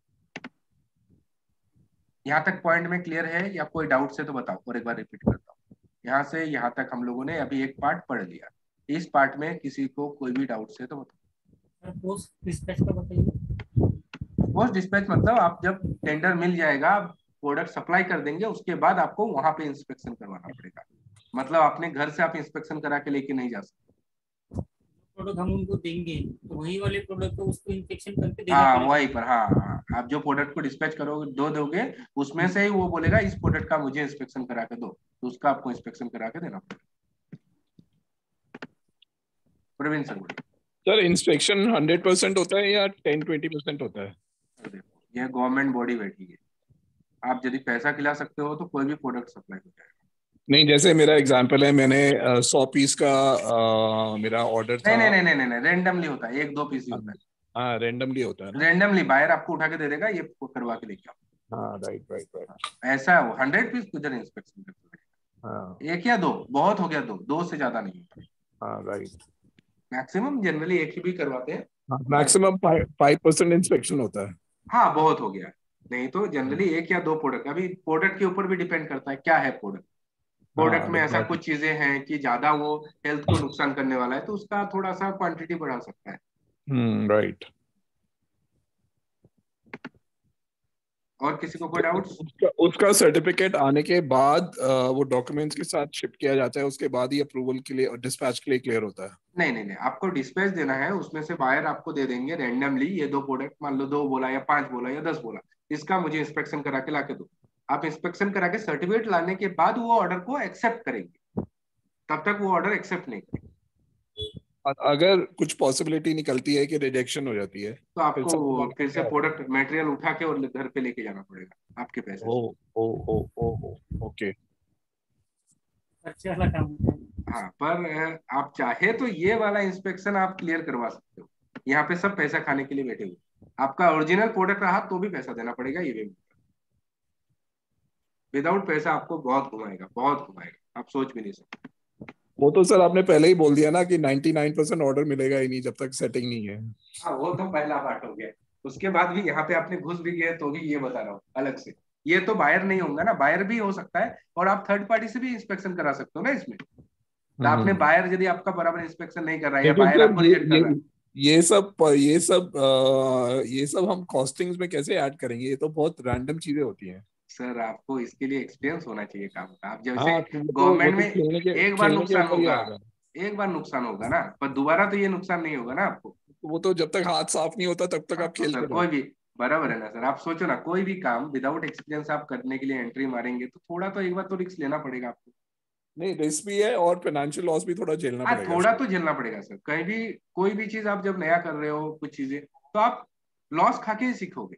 यहाँ तक पॉइंट में क्लियर है या कोई डाउट से तो बताओ, और एक बार रिपीट करता हूँ। यहाँ से यहाँ तक हम लोगों ने अभी एक पार्ट पढ़ लिया, इस पार्ट में किसी को कोई भी डाउट से तो बताओ। पोस्ट डिस्पैच का बताइए। पोस्ट डिस्पैच मतलब आप जब टेंडर मिल जाएगा, प्रोडक्ट सप्लाई कर देंगे, उसके बाद आपको वहां पे इंस्पेक्शन करवाना पड़ेगा, मतलब अपने घर से आप इंस्पेक्शन करा के लेके नहीं जा सकते। प्रोडक्ट हम उनको देंगे तो वही वाले प्रोडक्ट को उसको इंस्पेक्शन करके देना हाँ पड़ेगा। वही पर, हाँ हाँ आप जो प्रोडक्ट को डिस्पैच करोगे दो दोगे, उसमें से ही वो बोलेगा इस प्रोडक्ट का मुझे इंस्पेक्शन करा के दो, तो उसका आपको इंस्पेक्शन करा के देना पड़ेगा। प्रवीण सर बोलिए। सर इंस्पेक्शन हंड्रेड परसेंट होता है या टेन ट्वेंटी परसेंट होता है? देखो ये गवर्नमेंट बॉडी बैठी है, आप यदि पैसा खिला सकते हो तो कोई भी प्रोडक्ट सप्लाई हो जाएगा। नहीं, जैसे मेरा एग्जांपल है, मैंने सौ पीस का आ, मेरा ऑर्डर नहीं था। नहीं नहीं नहीं नहीं रेंडमली होता है, एक दो पीस ही होता है। हाँ रेंडमली होता है ना। रेंडमली बायर आपको उठा के दे देगा, ये करवा के लेके आओ। हाँ राइट राइट राइट। ऐसा है, वो हंड्रेड पीस किधर इंस्पेक्शन करते हैं, हाँ एक या दो बहुत हो गया, दो दो से ज्यादा नहीं होता, हाँ राइट। मैक्सिमम जनरली एक ही भी करवाते हैं। मैक्सिमम फाइव परसेंट इंस्पेक्शन होता है। हाँ बहुत हो गया, नहीं तो जनरली एक या दो प्रोडक्ट। अभी प्रोडक्ट के ऊपर भी डिपेंड करता है क्या है प्रोडक्ट, प्रोडक्ट हाँ में ऐसा exactly. कुछ चीजें हैं कि ज्यादा वो हेल्थ को नुकसान करने वाला है, तो उसका थोड़ा सा क्वांटिटी बढ़ा सकता है। Hmm right. और किसी को कोई डाउट्स? उसका उसका सर्टिफिकेट आने के बाद आ, वो डॉक्यूमेंट्स के साथ शिप किया जाता है, उसके बाद ही अप्रूवल के लिए और डिस्पैच के लिए क्लियर होता है। नहीं नहीं नहीं आपको डिस्पैच देना है, उसमें से बायर आपको दे देंगे रैंडमली, ये दो प्रोडक्ट मान लो दो बोला या पांच बोला या दस बोला, इसका मुझे इंस्पेक्शन करा के ला के दो। आप इंस्पेक्शन करा के सर्टिफिकेट लाने के बाद वो ऑर्डर को एक्सेप्ट करेंगे, तब तक वो ऑर्डर एक्सेप्ट नहीं करेंगे। और अगर कुछ पॉसिबिलिटी निकलती है कि रिजेक्शन हो जाती है तो फिर आपको सब वो दोबारा फिर से क्या होगा? प्रोडक्ट मटेरियल उठा के और घर पे लेके जाना पड़ेगा आपके पैसे ओ से। ओ ओ ओ ओ ओके। खर्चे वाला काम होता है। हाँ, पर अ, आप चाहे तो ये वाला इंस्पेक्शन आप क्लियर करवा सकते हो। यहाँ पे सब पैसा खाने के लिए बैठे हुए, आपका ओरिजिनल प्रोडक्ट रहा तो भी पैसा देना पड़ेगा, ये भी विदाउट पैसा आपको बहुत घुमाएगा, बहुत घुमाएगा, आप सोच भी नहीं सकते। वो तो सर आपने पहले ही बोल दिया ना कि निन्यानवे परसेंट ऑर्डर मिलेगा ही नहीं जब तक सेटिंग नहीं है। हाँ, वो तो पहला पार्ट हो गया। उसके बाद भी यहाँ पे आपने घुस भी गए तो भी ये बता रहा हूँ अलग से, ये तो बायर नहीं होगा ना, बायर भी हो सकता है और आप थर्ड पार्टी से भी इंस्पेक्शन करा सकते हो ना इसमें। तो आपने बायर यदि आपका बराबर इंस्पेक्शन नहीं कर रहा है या बायर आपको ये, रिजेक्ट कर रहा है, ये सब ये सब आ, ये सब हम कॉस्टिंग्स में कैसे ऐड करेंगे? ये तो बहुत रैंडम चीजें होती हैं सर आपको इसके लिए एक्सपीरियंस होना चाहिए काम का। आप जैसे हाँ, तो वो तो वो गवर्नमेंट तो में खेलने के एक बार खेलने के नुकसान ऊपर ही होगा, आएगा। एक बार नुकसान होगा ना, पर दोबारा तो ये नुकसान नहीं होगा ना आपको। वो तो जब तक हाथ साफ नहीं होता तब तक हाँ, आप तो खेलते सर रहो। कोई भी बराबर है ना सर, आप सोचो ना कोई भी काम विदाउट एक्सपीरियंस आप करने के लिए एंट्री मारेंगे तो थोड़ा तो एक बार तो रिस्क लेना पड़ेगा आपको। नहीं, रिस्क भी है और फाइनेंशियल लॉस भी थोड़ा झेलना हाँ, पड़ेगा थोड़ा इसमें। तो झेलना पड़ेगा सर। कहीं भी कोई भी चीज आप जब नया कर रहे हो कुछ चीजें, तो आप लॉस खा के ही सीखोगे।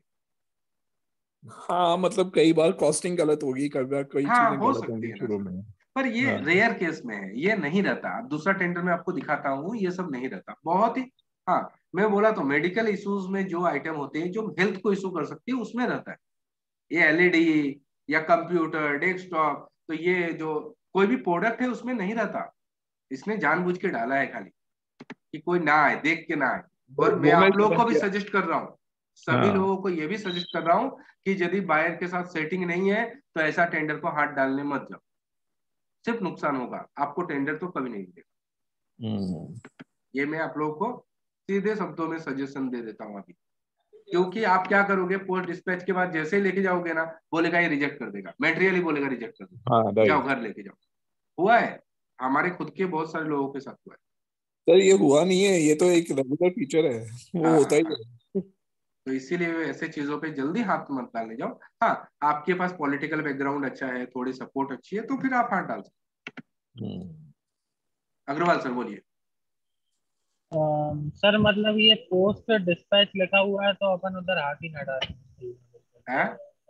हाँ, मतलब कई बार कॉस्टिंग गलत होगी, कई बार कई हाँ, चीजें हो गलत सकती होंगी है ना शुरू सर, में। पर ये हाँ। रेयर केस में है, ये नहीं रहता। अब दूसरा टेंडर में आपको दिखाता हूँ, ये सब नहीं रहता बहुत ही। हाँ, मैं बोला तो मेडिकल इश्यूज में जो आइटम होते हैं जो हेल्थ को इशू कर सकती है उसमें रहता है। ये एलईडी या कंप्यूटर डेस्कटॉप, तो ये जो कोई भी प्रोडक्ट है उसमें नहीं रहता। इसने जानबूझ के डाला है खाली कि कोई ना आए, देख के ना आए। वो, और मैं वो मैं आप लोगों समझ को भी गया। सजेस्ट कर रहा हूँ, सभी हाँ। लोगों को ये भी सजेस्ट कर रहा हूँ कि यदि बायर के साथ सेटिंग नहीं है तो ऐसा टेंडर को हाथ डालने मत जाओ, सिर्फ नुकसान होगा आपको, टेंडर तो कभी नहीं मिलेगा। हम्म। ये मैं आप लोगों को सीधे शब्दों में सजेशन दे देता हूँ अभी। क्योंकि आप क्या करोगे, पोस्ट डिस्पैच के बाद जैसे ही लेके जाओगे ना, बोलेगा ये रिजेक्ट कर देगा, मेटेरियल ही बोलेगा रिजेक्ट कर देगा, हाँ, जाओ राइट। घर लेके जाओ। हुआ है, हमारे खुद के बहुत सारे लोगों के साथ हुआ है। सर ये हुआ नहीं है, ये तो एक रेगुलर फीचर है, वो हाँ होता हाँ ही हाँ, है। तो इसीलिए ऐसे चीजों पे जल्दी हाथ मत डालने जाओ। हाँ, आपके पास पॉलिटिकल बैकग्राउंड अच्छा है, थोड़ी सपोर्ट अच्छी है, तो फिर आप हाथ डाल सकते। हम्म। अग्रवाल सर बोलिए। अम, सर मतलब ये पोस्ट डिस्पैच लिखा हुआ है तो अपन उधर हाथ ही ना डालें। हैं?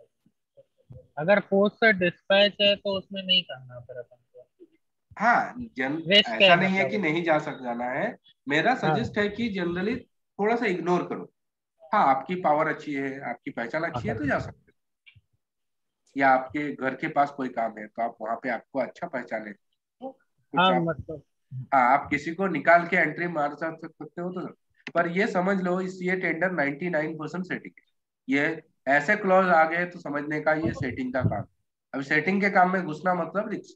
अगर पोस्ट डिस्पैच है तो उसमें नहीं करना फिर अपन को, हाँ, जन रिस्क ऐसा है नहीं है मतलब कि उसमें। नहीं जा सक जाना है। मेरा हाँ सजेस्ट है कि जनरली थोड़ा सा इग्नोर करो। हाँ, आपकी पावर अच्छी है, आपकी पहचान अच्छी है तो जा सकते हो, या आपके घर के पास कोई काम है तो आप वहां पे आपको अच्छा पहचाने तो कुछ हाँ आप, मतलब हाँ आप किसी को निकाल के एंट्री मार सक- सकते हो तो। पर ये समझ लो, इस ये टेंडर निन्यानवे परसेंट सेटिंग है। ये ऐसे क्लॉज आ गए तो समझने का ये सेटिंग का काम है। अब सेटिंग के काम में घुसना मतलब रिस्क।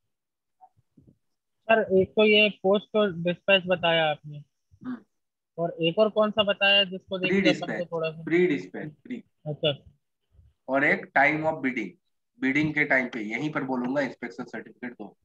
सर एक तो ये पोस्ट डिस्पैच बताया आपने, और एक और कौन सा बताया जिसको देख प्री के अपन को डिस्पैच, थोड़ा सा। प्री डिस्पैच प्री, अच्छा और एक टाइम ऑफ बिडिंग, बिडिंग के टाइम पे यहीं पर बोलूंगा इंस्पेक्शन सर्टिफिकेट दो।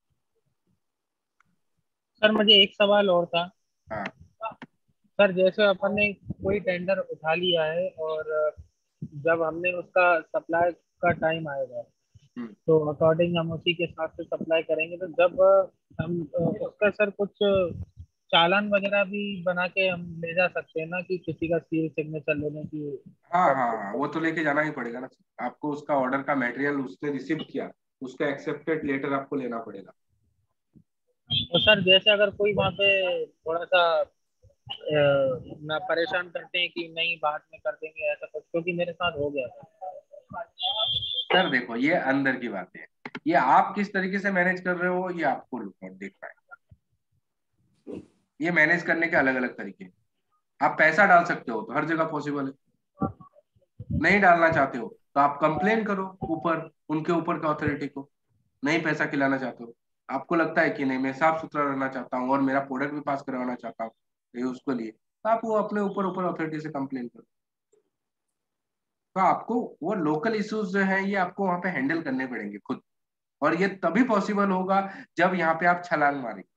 सर मुझे एक सवाल और था। हाँ सर जैसे अपन ने कोई टेंडर उठा लिया है और जब हमने उसका सप्लाई का टाइम आएगा हम्म। तो अकॉर्डिंग हम उसी के हिसाब से सप्लाई करेंगे, तो जब हम अ, उसका सर कुछ चालान वगैरह भी बना के हम ले जा सकते हैं ना, कि किसी का सील सिग्नेचर लेने की। हाँ हाँ हाँ, वो तो लेके जाना ही पड़ेगा ना। आपको उसका ऑर्डर का मटेरियल उसने रिसीव किया, उसका एक्सेप्टेड लेटर आपको लेना पड़ेगा। और सर जैसे अगर कोई वहाँ पे थोड़ा सा अ, ना परेशान करते हैं कि नहीं बाद में कर देंगे ऐसा कुछ, क्योंकि मेरे साथ हो गया था। सर देखो, ये अंदर की बात है, ये आप किस तरीके से मैनेज कर रहे हो ये आपको लुकआउट देखना है। ये मैनेज करने के अलग अलग तरीके हैं। आप पैसा डाल सकते हो तो हर जगह पॉसिबल है, नहीं डालना चाहते हो तो आप कंप्लेन करो ऊपर, उनके ऊपर का अथॉरिटी को। नहीं पैसा खिलाना चाहते हो, आपको लगता है कि नहीं मैं साफ सुथरा रहना चाहता हूँ और मेरा प्रोडक्ट भी पास करवाना चाहता हूँ, ये उसको लिए, तो आप वो अपने ऊपर ऊपर अथॉरिटी से कंप्लेन करो। तो आपको वो लोकल इश्यूज जो है ये आपको वहां पे हैंडल करने पड़ेंगे खुद, और ये तभी पॉसिबल होगा जब यहाँ पे आप छलांग मारेंगे।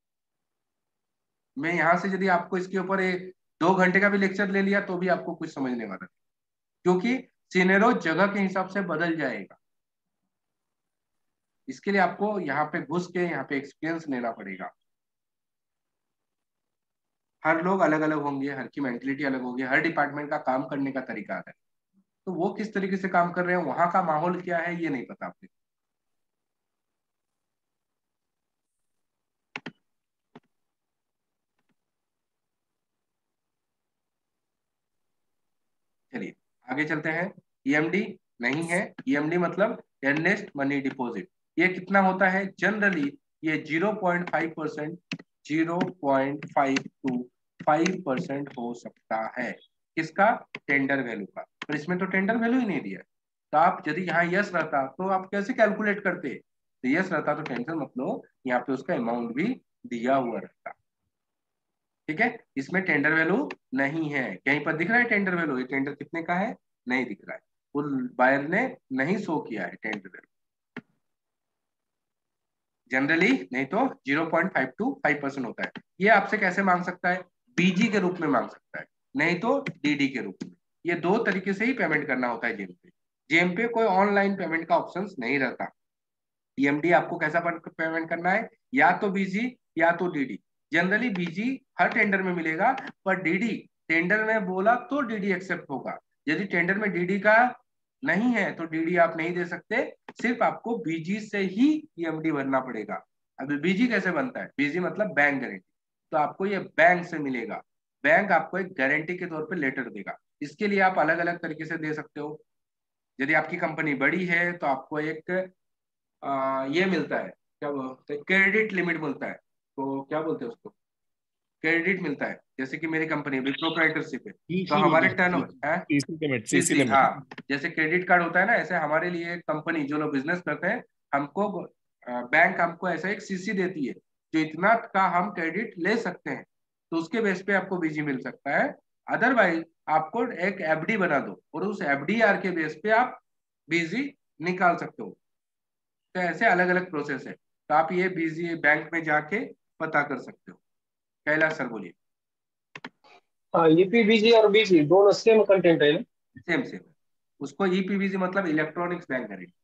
मैं यहाँ से यदि आपको इसके ऊपर एक दो घंटे का भी लेक्चर ले लिया तो भी आपको कुछ समझने वाला नहीं, क्योंकि सिनेरो जगह के हिसाब से बदल जाएगा। इसके लिए आपको यहाँ पे घुस के यहाँ पे एक्सपीरियंस लेना पड़ेगा। हर लोग अलग अलग होंगे, हर की मेंटलिटी अलग होगी, हर डिपार्टमेंट का काम करने का तरीका अलग है, तो वो किस तरीके से काम कर रहे हैं, वहां का माहौल क्या है ये नहीं पता आपको। चलिए आगे चलते हैं। ईएमडी नहीं है, ईएमडी मतलब अर्नेस्ट मनी डिपॉजिट। ये कितना होता है? जनरली ये zero point five percent zero point five to five percent हो सकता है। किसका? टेंडर वैल्यू का। पर इसमें तो टेंडर वैल्यू ही नहीं दिया है, तो आप यदि यहाँ यस रहता तो आप कैसे कैलकुलेट करते? तो यस रहता तो टेंशन मत लो, यहाँ पे उसका अमाउंट भी दिया हुआ रहता। ठीक है, इसमें टेंडर वैल्यू नहीं है। कहीं पर दिख रहा है टेंडर वैल्यू? ये टेंडर कितने का है नहीं दिख रहा है, वो बायर ने नहीं शो किया है टेंडर वैल्यू जनरली, नहीं तो zero point five to five percent होता है। ये आपसे कैसे मांग सकता है? बीजी के रूप में मांग सकता है, नहीं तो डीडी के रूप में। ये दो तरीके से ही पेमेंट करना होता है जेम पे। जेम पे कोई ऑनलाइन पेमेंट का ऑप्शन नहीं रहता। ईएमडी आपको कैसा पेमेंट करना है? या तो बीजी या तो डीडी। जनरली बीजी हर टेंडर में मिलेगा, पर डीडी टेंडर में बोला तो डीडी एक्सेप्ट होगा। यदि टेंडर में डीडी का नहीं है तो डीडी आप नहीं दे सकते, सिर्फ आपको बीजी से ही ईएमडी भरना पड़ेगा। अभी बीजी कैसे बनता है? बीजी मतलब बैंक गारंटी, तो आपको ये बैंक से मिलेगा। बैंक आपको एक गारंटी के तौर पे लेटर देगा। इसके लिए आप अलग अलग तरीके से दे सकते हो। यदि आपकी कंपनी बड़ी है तो आपको एक आ, ये मिलता है, क्या बोलते हैं, क्रेडिट लिमिट मिलता है। तो क्या बोलते हैं उसको? क्रेडिट मिलता है। जैसे कि मेरी कंपनी प्रोप्राइटरशिप है, तो हमारे टर्न है सीसी, हाँ, जैसे क्रेडिट कार्ड होता है ना, ऐसे हमारे लिए कंपनी जो लोग बिजनेस करते हैं, हमको बैंक हमको ऐसा एक सीसी देती है जो इतना का हम क्रेडिट ले सकते हैं, तो उसके बेस पे आपको बीजी मिल सकता है। अदरवाइज आपको एक एफडी बना दो और उस एफडीआर के बेस पे आप बीजी निकाल सकते हो। तो ऐसे अलग अलग प्रोसेस है, तो आप ये बीजी बैंक में जाके पता कर सकते हो। कैलाश सर बोलिए। हाँ, ईपीबीजी और बीजी दोनों सेम कंटेंट है ना? Same same. उसको ईपीबीजी मतलब इलेक्ट्रॉनिक्स बैंक गारंटी।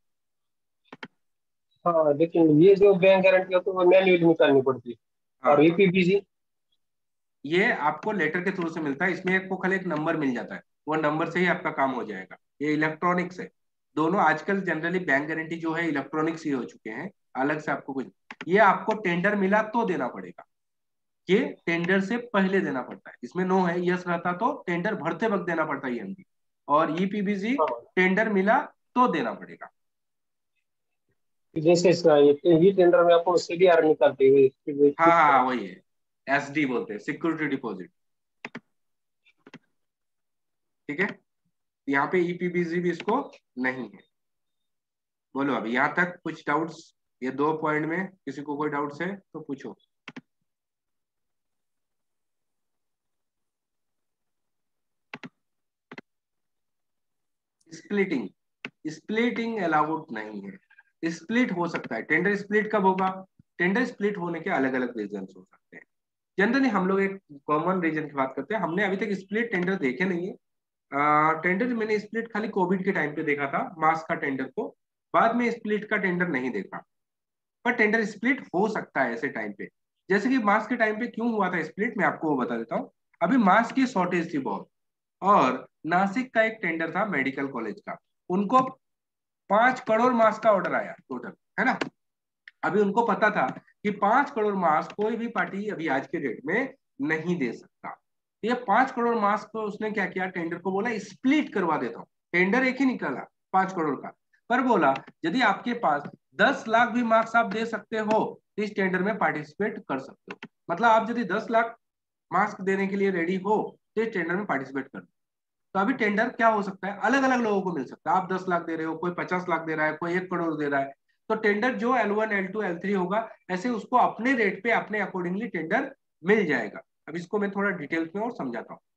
हाँ, लेकिन ये जो बैंक गारंटी होती है वो मैन्युअली निकालनी पड़ती है। हाँ, और ईपीबीजी ये आपको लेटर के थ्रू से मिलता है। इसमें आपको खाली एक नंबर मिल जाता है, वो नंबर से ही आपका काम हो जाएगा। ये इलेक्ट्रॉनिक्स है दोनों। आजकल जनरली बैंक गारंटी जो है इलेक्ट्रॉनिक्स ही हो चुके हैं, अलग से आपको कुछ। ये आपको टेंडर मिला तो देना पड़ेगा, ये टेंडर से पहले देना पड़ता है। इसमें नो है, यस रहता तो टेंडर भरते वक्त देना पड़ता है ईएमडी। और ईपीबीजी टेंडर मिला तो देना पड़ेगा। जैसे ये टेंडर में अपन सीडीआर निकालते हुए। हाँ हाँ, वही है, एसडी बोलते हैं, सिक्योरिटी डिपॉजिट। ठीक है, यहाँ पे ईपीबीजी भी इसको नहीं है। बोलो अभी यहाँ तक कुछ डाउट्स? ये दो पॉइंट में किसी को कोई डाउट्स है तो पूछो। स्प्लिटिंग, स्प्लिटिंग अलाउड नहीं है। स्प्लिट हो सकता है, टेंडर स्प्लिट कब होगा? टेंडर स्प्लिट होने के अलग अलग रीजन हो सकते हैं। जनरली हम लोग एक कॉमन रीजन की बात करते हैं। हमने अभी तक स्प्लिट टेंडर देखे नहीं है। टेंडर मैंने स्प्लिट खाली कोविड के टाइम पे देखा था, मास्क का टेंडर को। बाद में स्प्लिट का टेंडर नहीं देखा, पर टेंडर स्प्लिट हो सकता है ऐसे टाइम पे। जैसे कि मास्क के टाइम पे क्यों हुआ था स्प्लिट, मैं आपको वो बता देता हूँ। अभी मास्क की शॉर्टेज थी बहुत, और नासिक का एक टेंडर था मेडिकल कॉलेज का, उनको पांच करोड़ मास्क का ऑर्डर आया टोटल, है ना। अभी उनको पता था कि पांच करोड़ मास्क कोई भी पार्टी अभी आज के डेट में नहीं दे सकता। ये पांच करोड़ मास्क को उसने क्या किया, टेंडर को बोला स्प्लिट करवा देता हूँ। टेंडर एक ही निकला पांच करोड़ का, पर बोला यदि आपके पास दस लाख भी मास्क आप दे सकते हो तो इस टेंडर में पार्टिसिपेट कर सकते हो। मतलब आप यदि दस लाख मास्क देने के लिए रेडी हो तो इस टेंडर में पार्टिसिपेट कर। तो अभी टेंडर क्या हो सकता है, अलग अलग लोगों को मिल सकता है। आप दस लाख दे रहे हो, कोई पचास लाख दे रहा है, कोई एक करोड़ दे रहा है। तो टेंडर जो L one L two L three होगा, ऐसे उसको अपने रेट पे अपने अकॉर्डिंगली टेंडर मिल जाएगा। अब इसको मैं थोड़ा डिटेल्स में और समझाता हूँ।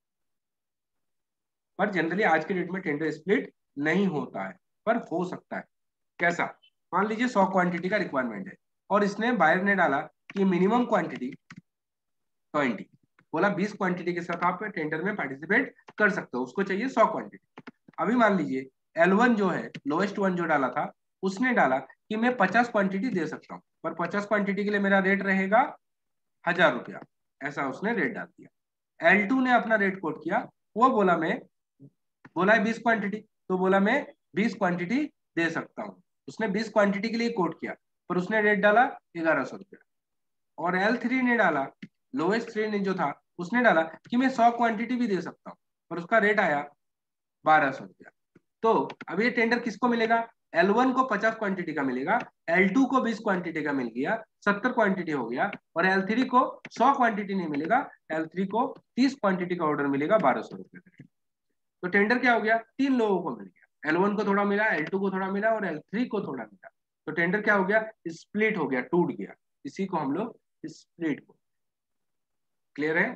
पर जनरली आज के डेट में टेंडर स्प्लिट नहीं होता है, पर हो सकता है। कैसा? मान लीजिए सौ क्वांटिटी का रिक्वायरमेंट है और इसने बायर ने डाला कि मिनिमम क्वांटिटी ट्वेंटी, बोला बीस क्वांटिटी के साथ आप टेंडर में पार्टिसिपेट कर सकते हो, उसको चाहिए सौ क्वांटिटी। अभी मान लीजिए एल वन जो है लोएस्ट वन जो डाला था, उसने डाला कि मैं पचास क्वांटिटी दे सकता हूँ, पर पचास क्वांटिटी के लिए मेरा रेट रहेगा हजार रुपया, ऐसा उसने रेट डाल दिया। एल टू ने अपना रेट कोट किया, वो बोला मैं बोला है बीस क्वांटिटी, तो बोला मैं बीस क्वांटिटी दे सकता हूँ। उसने बीस क्वांटिटी के लिए कोट किया, पर उसने रेट डाला ग्यारह सौ रुपया। और एल थ्री ने डाला, लोएस्ट थ्री ने जो था, उसने डाला कि मैं सौ क्वांटिटी भी दे सकता हूँ, पर उसका रेट आया बारह सौ रुपया। तो अब ये टेंडर किसको मिलेगा? एल वन को पचास क्वांटिटी का मिलेगा, एल टू को बीस क्वांटिटी का मिल गया, सत्तर क्वांटिटी हो गया, और एल थ्री को सौ क्वांटिटी नहीं मिलेगा, एल थ्री को तीस क्वांटिटी का ऑर्डर मिलेगा बारह सौ रुपये का। तो टेंडर क्या हो गया? तीन लोगों को मिल गया, एल वन को थोड़ा मिला, एल टू को थोड़ा मिला और एल थ्री को थोड़ा मिला। तो टेंडर क्या हो गया? स्प्लिट हो गया, टूट गया। इसी को हम लोग स्प्लिट को, क्लियर है?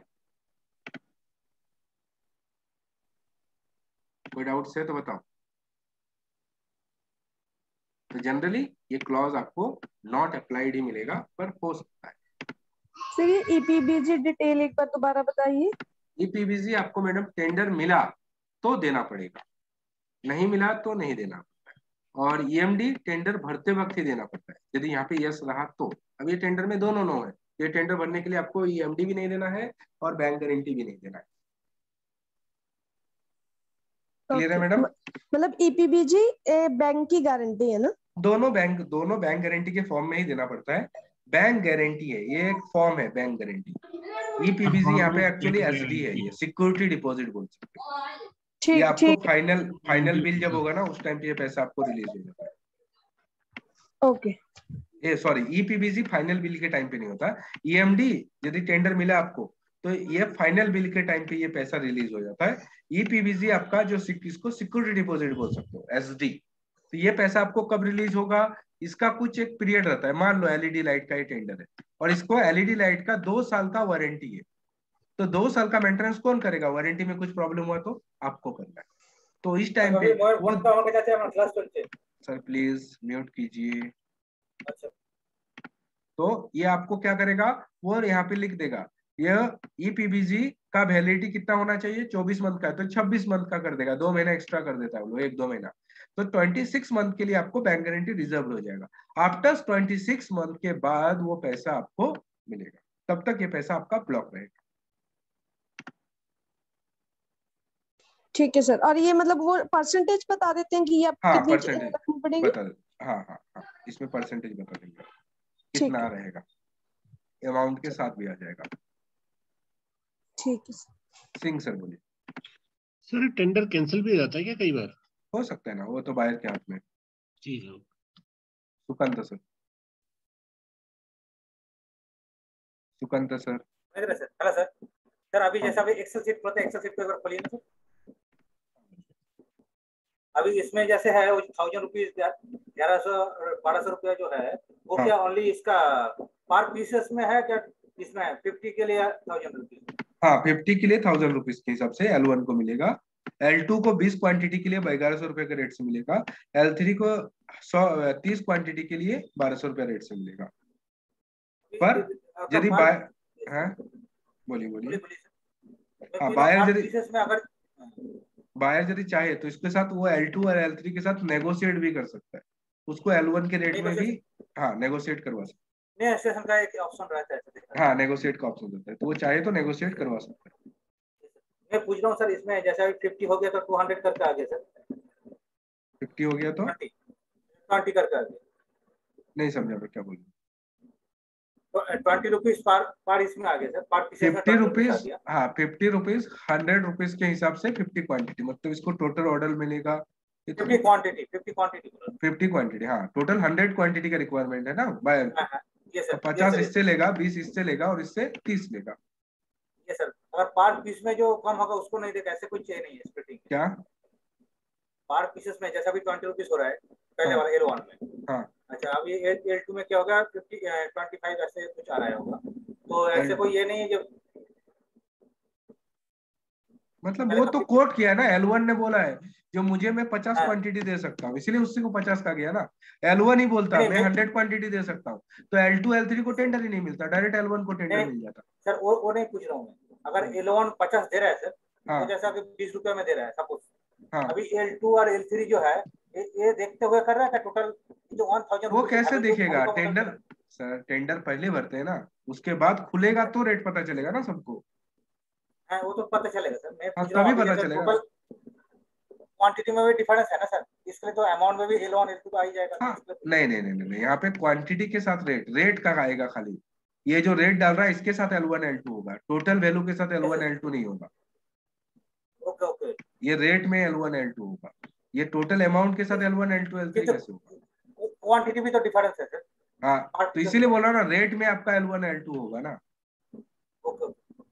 कोई डाउट है तो बताओ। तो जनरली ये क्लॉज आपको नॉट अप्लाइड ही मिलेगा, पर हो सकता है। सर ये ईपीबीजी डिटेल एक बार दोबारा बताइए। ईपीबीजी आपको मैडम टेंडर मिला तो देना पड़ेगा, नहीं मिला तो नहीं देना पड़ता है। और ईएमडी टेंडर भरते वक्त ही देना पड़ता है, यदि यहाँ पे यस रहा तो। अब ये टेंडर में दोनों नो है, ये टेंडर भरने के लिए आपको ईएमडी भी नहीं देना है और बैंक गारंटी भी नहीं देना है। क्लियर है मैडम? मतलब ईपीबीजी बैंक की गारंटी है ना? दोनों बैंक दोनों बैंक गारंटी के फॉर्म में ही देना पड़ता है। बैंक गारंटी है, ये एक फॉर्म है बैंक गारंटी। ईपीबीजी यहाँ पे एक्चुअली एसडी है, ये सिक्योरिटी डिपॉजिट बोल सकते हैं। ये आपको फाइनल फाइनल बिल जब होगा ना, उस टाइम पे ये पैसा आपको रिलीज हो जाता है। ओके, ये सॉरी, ईपीबीजी फाइनल बिल के टाइम पे नहीं होता। ईएमडी यदि टेंडर मिला आपको तो ये फाइनल बिल के टाइम पे ये पैसा रिलीज हो जाता है। ईपीबीजी आपका जो इसको सिक्योरिटी डिपॉजिट बोल सकते हो, एसडी। तो ये पैसा आपको कब रिलीज होगा? इसका कुछ एक पीरियड रहता है। मान लो एलईडी लाइट का ये टेंडर है और इसको एलईडी लाइट का दो साल का वारंटी है, तो दो साल का मेंटेनेंस कौन करेगा? वारंटी में कुछ प्रॉब्लम हुआ तो आपको करना है। तो इस टाइम पे वो, सर प्लीज म्यूट कीजिए। अच्छा, तो ये आपको क्या करेगा, वो यहाँ पे लिख देगा यह ईपीबीजी का वैलिडिटी कितना होना चाहिए? चौबीस मंथ का है, तो छब्बीस मंथ का कर देगा, दो महीना एक्स्ट्रा कर देता है वो लोग, एक दो महीना। तो छब्बीस मंथ के लिए आपको बैंक गारंटी रिजर्व हो जाएगा। आफ्टर छब्बीस मंथ के बाद वो पैसा आपको मिलेगा, तब तक ये पैसा आपका ब्लॉक रहेगा। ठीक है सर। और ये मतलब वो परसेंटेज बता देते हैं कि ये हाँ, कितनी परसेंटेज रखनी पड़ेगी? बता देते, हाँ हाँ हाँ, इसमें परसेंटेज बता देंगे कितना रहेगा, अमाउंट के साथ भी आ जाएगा। ठीक है सर। सिंह सर बोलिए। सर टेंडर कैंसिल भी हो जाता है क्या कई बार? हो सकता है ना, वो तो बायर के हाथ में। ठीक है। Sukant sir, Sukant sir. Hello sir, hello sir. Sir अभी जैसा अभी एक्सेल शीट खोलते हैं, एक्सेल शीट को एक बार खोलिए ना सर। अभी इसमें जैसे है वो थाउजेंड रुपीज ग्यारह सौ बारह सौ रुपया जो है वो क्या ओनली इसका पर पीसेस में है क्या? इसमें फिफ्टी के लिए थाउजेंड रुपीज? हाँ, फिफ्टी के लिए थाउजेंड रुपीज के हिसाब से एल वन को मिलेगा। एल टू को बीस क्वांटिटी के लिए ग्यारह सौ रुपए के रेट से मिलेगा। एल थ्री को सौ तीस क्वांटिटी के लिए बारह सौ रुपया रेट से मिलेगा। पर यदि बाय हाँ बोलिए बोलिए हाँ, बायर यदि अगर बायर यदि चाहे तो इसके साथ वो एल टू और एल थ्री के साथ नेगोशिएट भी कर सकता है, उसको एल वन के रेट में भी हाँ नेगोशिएट करवा सकता है। नेगोशिएशन का एक ऑप्शन रहता है। हाँ, नेगोशिएट का ऑप्शन रहता है, तो वो चाहे तो नेगोशिएट करवा सकता है। मैं पूछ रहा हूँ सर, इसमें जैसा फिफ्टी हो गया तो टू हंड्रेड करके आ गया सर। फिफ्टी हो गया तो ट्वेंटी करके आ गया। नहीं समझा मैं क्या बोल रहा हूँ। ट्वेंटी रुपीज पर पर इसमें आ गया सर, पर पीस फिफ्टी रुपीज हाँ फिफ्टी रुपीज हंड्रेड रुपीज के हिसाब से फिफ्टी क्वांटिटी, मतलब इसको टोटल ऑर्डर मिलेगा fifty quantity fifty quantity fifty quantity हाँ, टोटल हंड्रेड क्वांटिटी का रिक्वायरमेंट है ना बायर को। तो पचास इससे लेगा, बीस इससे लेगा और इससे तीस लेगा। ये सर, अगर पार पीस में जो कम होगा उसको नहीं देगा, ऐसे कुछ नहीं है स्प्लिटिंग। क्या पार पीसेस में जैसा भी ट्वेंटी रुपीज हो रहा है पहले वाला एल वन में। हाँ अच्छा, अब ये एल टू में क्या होगा? फिफ्टी ट्वेंटी फाइव ऐसे कुछ आ रहा है होगा, तो ऐसे कोई ये नहीं है जो मतलब वो तो कोट किया है ना, एल वन ने बोला है जो मुझे मैं पचास क्वांटिटी दे सकता हूँ, इसलिए उसी को पचास का गया ना। एल वन ही बोलता मैं हंड्रेड क्वांटिटी दे सकता हूँ, तो एल टू एल थ्री को टेंडर ही नहीं मिलता, डायरेक्ट एल वन को टेंडर मिल जाता। सर वो वो नहीं पूछ रहा हूँ मैं, अगर एल वन पचास दे रहा है सर, हाँ। तो जैसा कि बीस रुपए में दे रहा है सपोज, हाँ। अभी एल टू और एल थ्री जो है ये, ये देखते हुए कर रहा है टोटल जो वन थाउजेंड। वो कैसे देखेगा? टेंडर सर टेंडर पहले भरते हैं ना, उसके बाद खुलेगा तो रेट पता चलेगा ना सबको। हाँ, वो तो पता चलेगा सर। मैं हाँ, तभी पता चलेगा। क्वांटिटी में भी डिफरेंस है ना सर, इसलिए तो अमाउंट में भी एल वन एल टू तो आ ही जाएगा। हाँ, नहीं नहीं नहीं नहीं, यहाँ पे क्वांटिटी के साथ रेट रेट का आएगा खाली। ये जो रेट डाल रहा है इसके साथ एल वन एल टू होगा, टोटल वैल्यू के साथ एल वन एल टू नहीं होगा। ओके ओके, ये रेट में एल वन एल टू होगा, ये टोटल अमाउंट के साथ L one L two L three कैसे होगा? क्वांटिटी भी तो डिफरेंस है सर। हाँ तो इसीलिए बोला ना रेट में आपका एल वन एल टू होगा ना। ओके।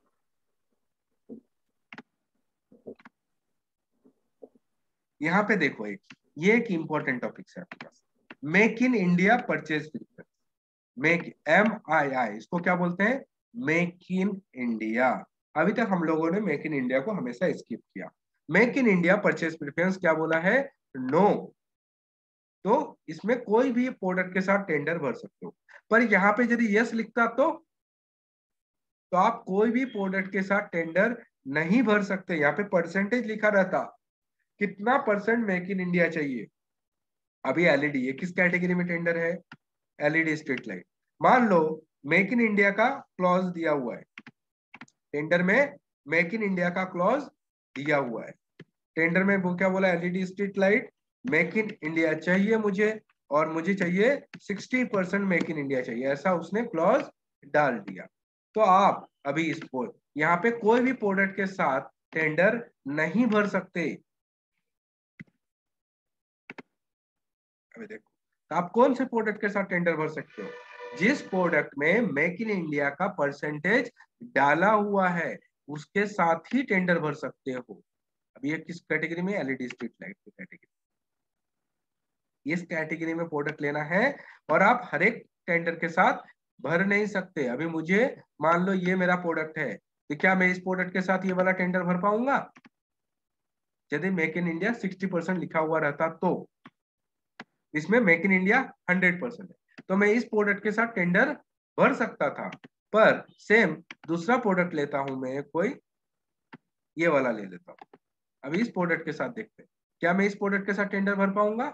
यहाँ पे देखो एक ये एक इंपॉर्टेंट टॉपिक है आपके पास, make in India purchase preference. Make M I I इसको क्या बोलते हैं? Make in India. अभी तक हम लोगों ने मेक इन इंडिया को हमेशा स्किप किया। Make in India purchase preference क्या बोला है? नो। तो इसमें कोई भी प्रोडक्ट के साथ टेंडर भर सकते हो, पर यहाँ पे यदि यस लिखता तो तो आप कोई भी प्रोडक्ट के साथ टेंडर नहीं भर सकते। यहाँ पे परसेंटेज लिखा रहता, कितना परसेंट मेक इन इंडिया चाहिए। अभी एलईडी ये किस कैटेगरी में टेंडर है? LED street light. मान लो मेक इन इंडिया का क्लॉज दिया हुआ है टेंडर में, मेक इन इंडिया का क्लॉज दिया हुआ है टेंडर में। वो क्या बोला? LED street light make in India चाहिए मुझे, और मुझे चाहिए sixty percent make in India चाहिए, ऐसा उसने क्लॉज डाल दिया। तो आप अभी इस यहाँ पे कोई भी प्रोडक्ट के साथ टेंडर नहीं भर सकते। अभी देखो तो आप कौन से प्रोडक्ट के साथ टेंडर भर सकते हो? जिस प्रोडक्ट में मेक इन इंडिया का परसेंटेज डाला हुआ है उसके साथ ही टेंडर भर सकते हो। अभी ये किस कैटेगरी में? एलईडी स्ट्रीट लाइट की कैटेगरी। इस कैटेगरी में प्रोडक्ट लेना है और आप हर एक टेंडर के साथ भर नहीं सकते। अभी मुझे मान लो ये मेरा प्रोडक्ट है, तो क्या मैं इस प्रोडक्ट के साथ ये वाला टेंडर भर पाऊंगा? यदि make in India sixty percent लिखा हुआ रहता तो, इसमें make in India hundred percent है, तो मैं इस प्रोडक्ट के साथ टेंडर भर सकता था। पर सेम दूसरा प्रोडक्ट लेता हूं मैं, कोई ये वाला ले लेता हूं। अभी इस प्रोडक्ट के साथ देखते हैं, क्या मैं इस प्रोडक्ट के साथ टेंडर भर पाऊंगा?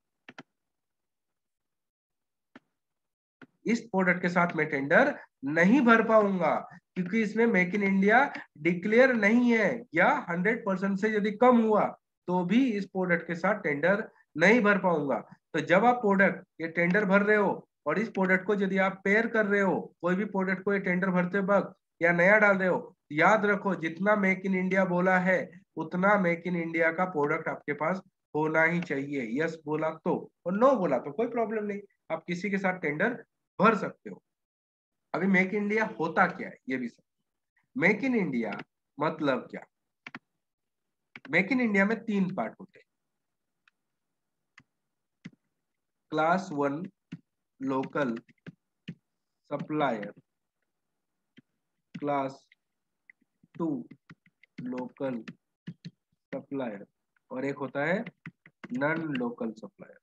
इस प्रोडक्ट के साथ मैं टेंडर नहीं भर पाऊंगा, क्योंकि इसमें मेक इन इंडिया डिक्लेयर नहीं है, या हंड्रेड परसेंट से यदि कम हुआ तो भी इस प्रोडक्ट के साथ टेंडर नहीं भर पाऊंगा। तो जब आप प्रोडक्ट ये टेंडर भर रहे हो और इस प्रोडक्ट को यदि आप पेयर कर रहे हो, कोई भी प्रोडक्ट को ये टेंडर भरते वक्त या नया डाल रहे हो, याद रखो जितना मेक इन इंडिया बोला है उतना मेक इन इंडिया का प्रोडक्ट आपके पास होना ही चाहिए। यस बोला तो, और नो बोला तो कोई प्रॉब्लम नहीं, आप किसी के साथ टेंडर भर सकते हो। अभी मेक इन इंडिया होता क्या है ये भी सब। मेक इन इंडिया मतलब क्या? मेक इन इंडिया में तीन पार्ट होते हैं। Class one local supplier, class two local supplier, और एक होता है नॉन लोकल सप्लायर।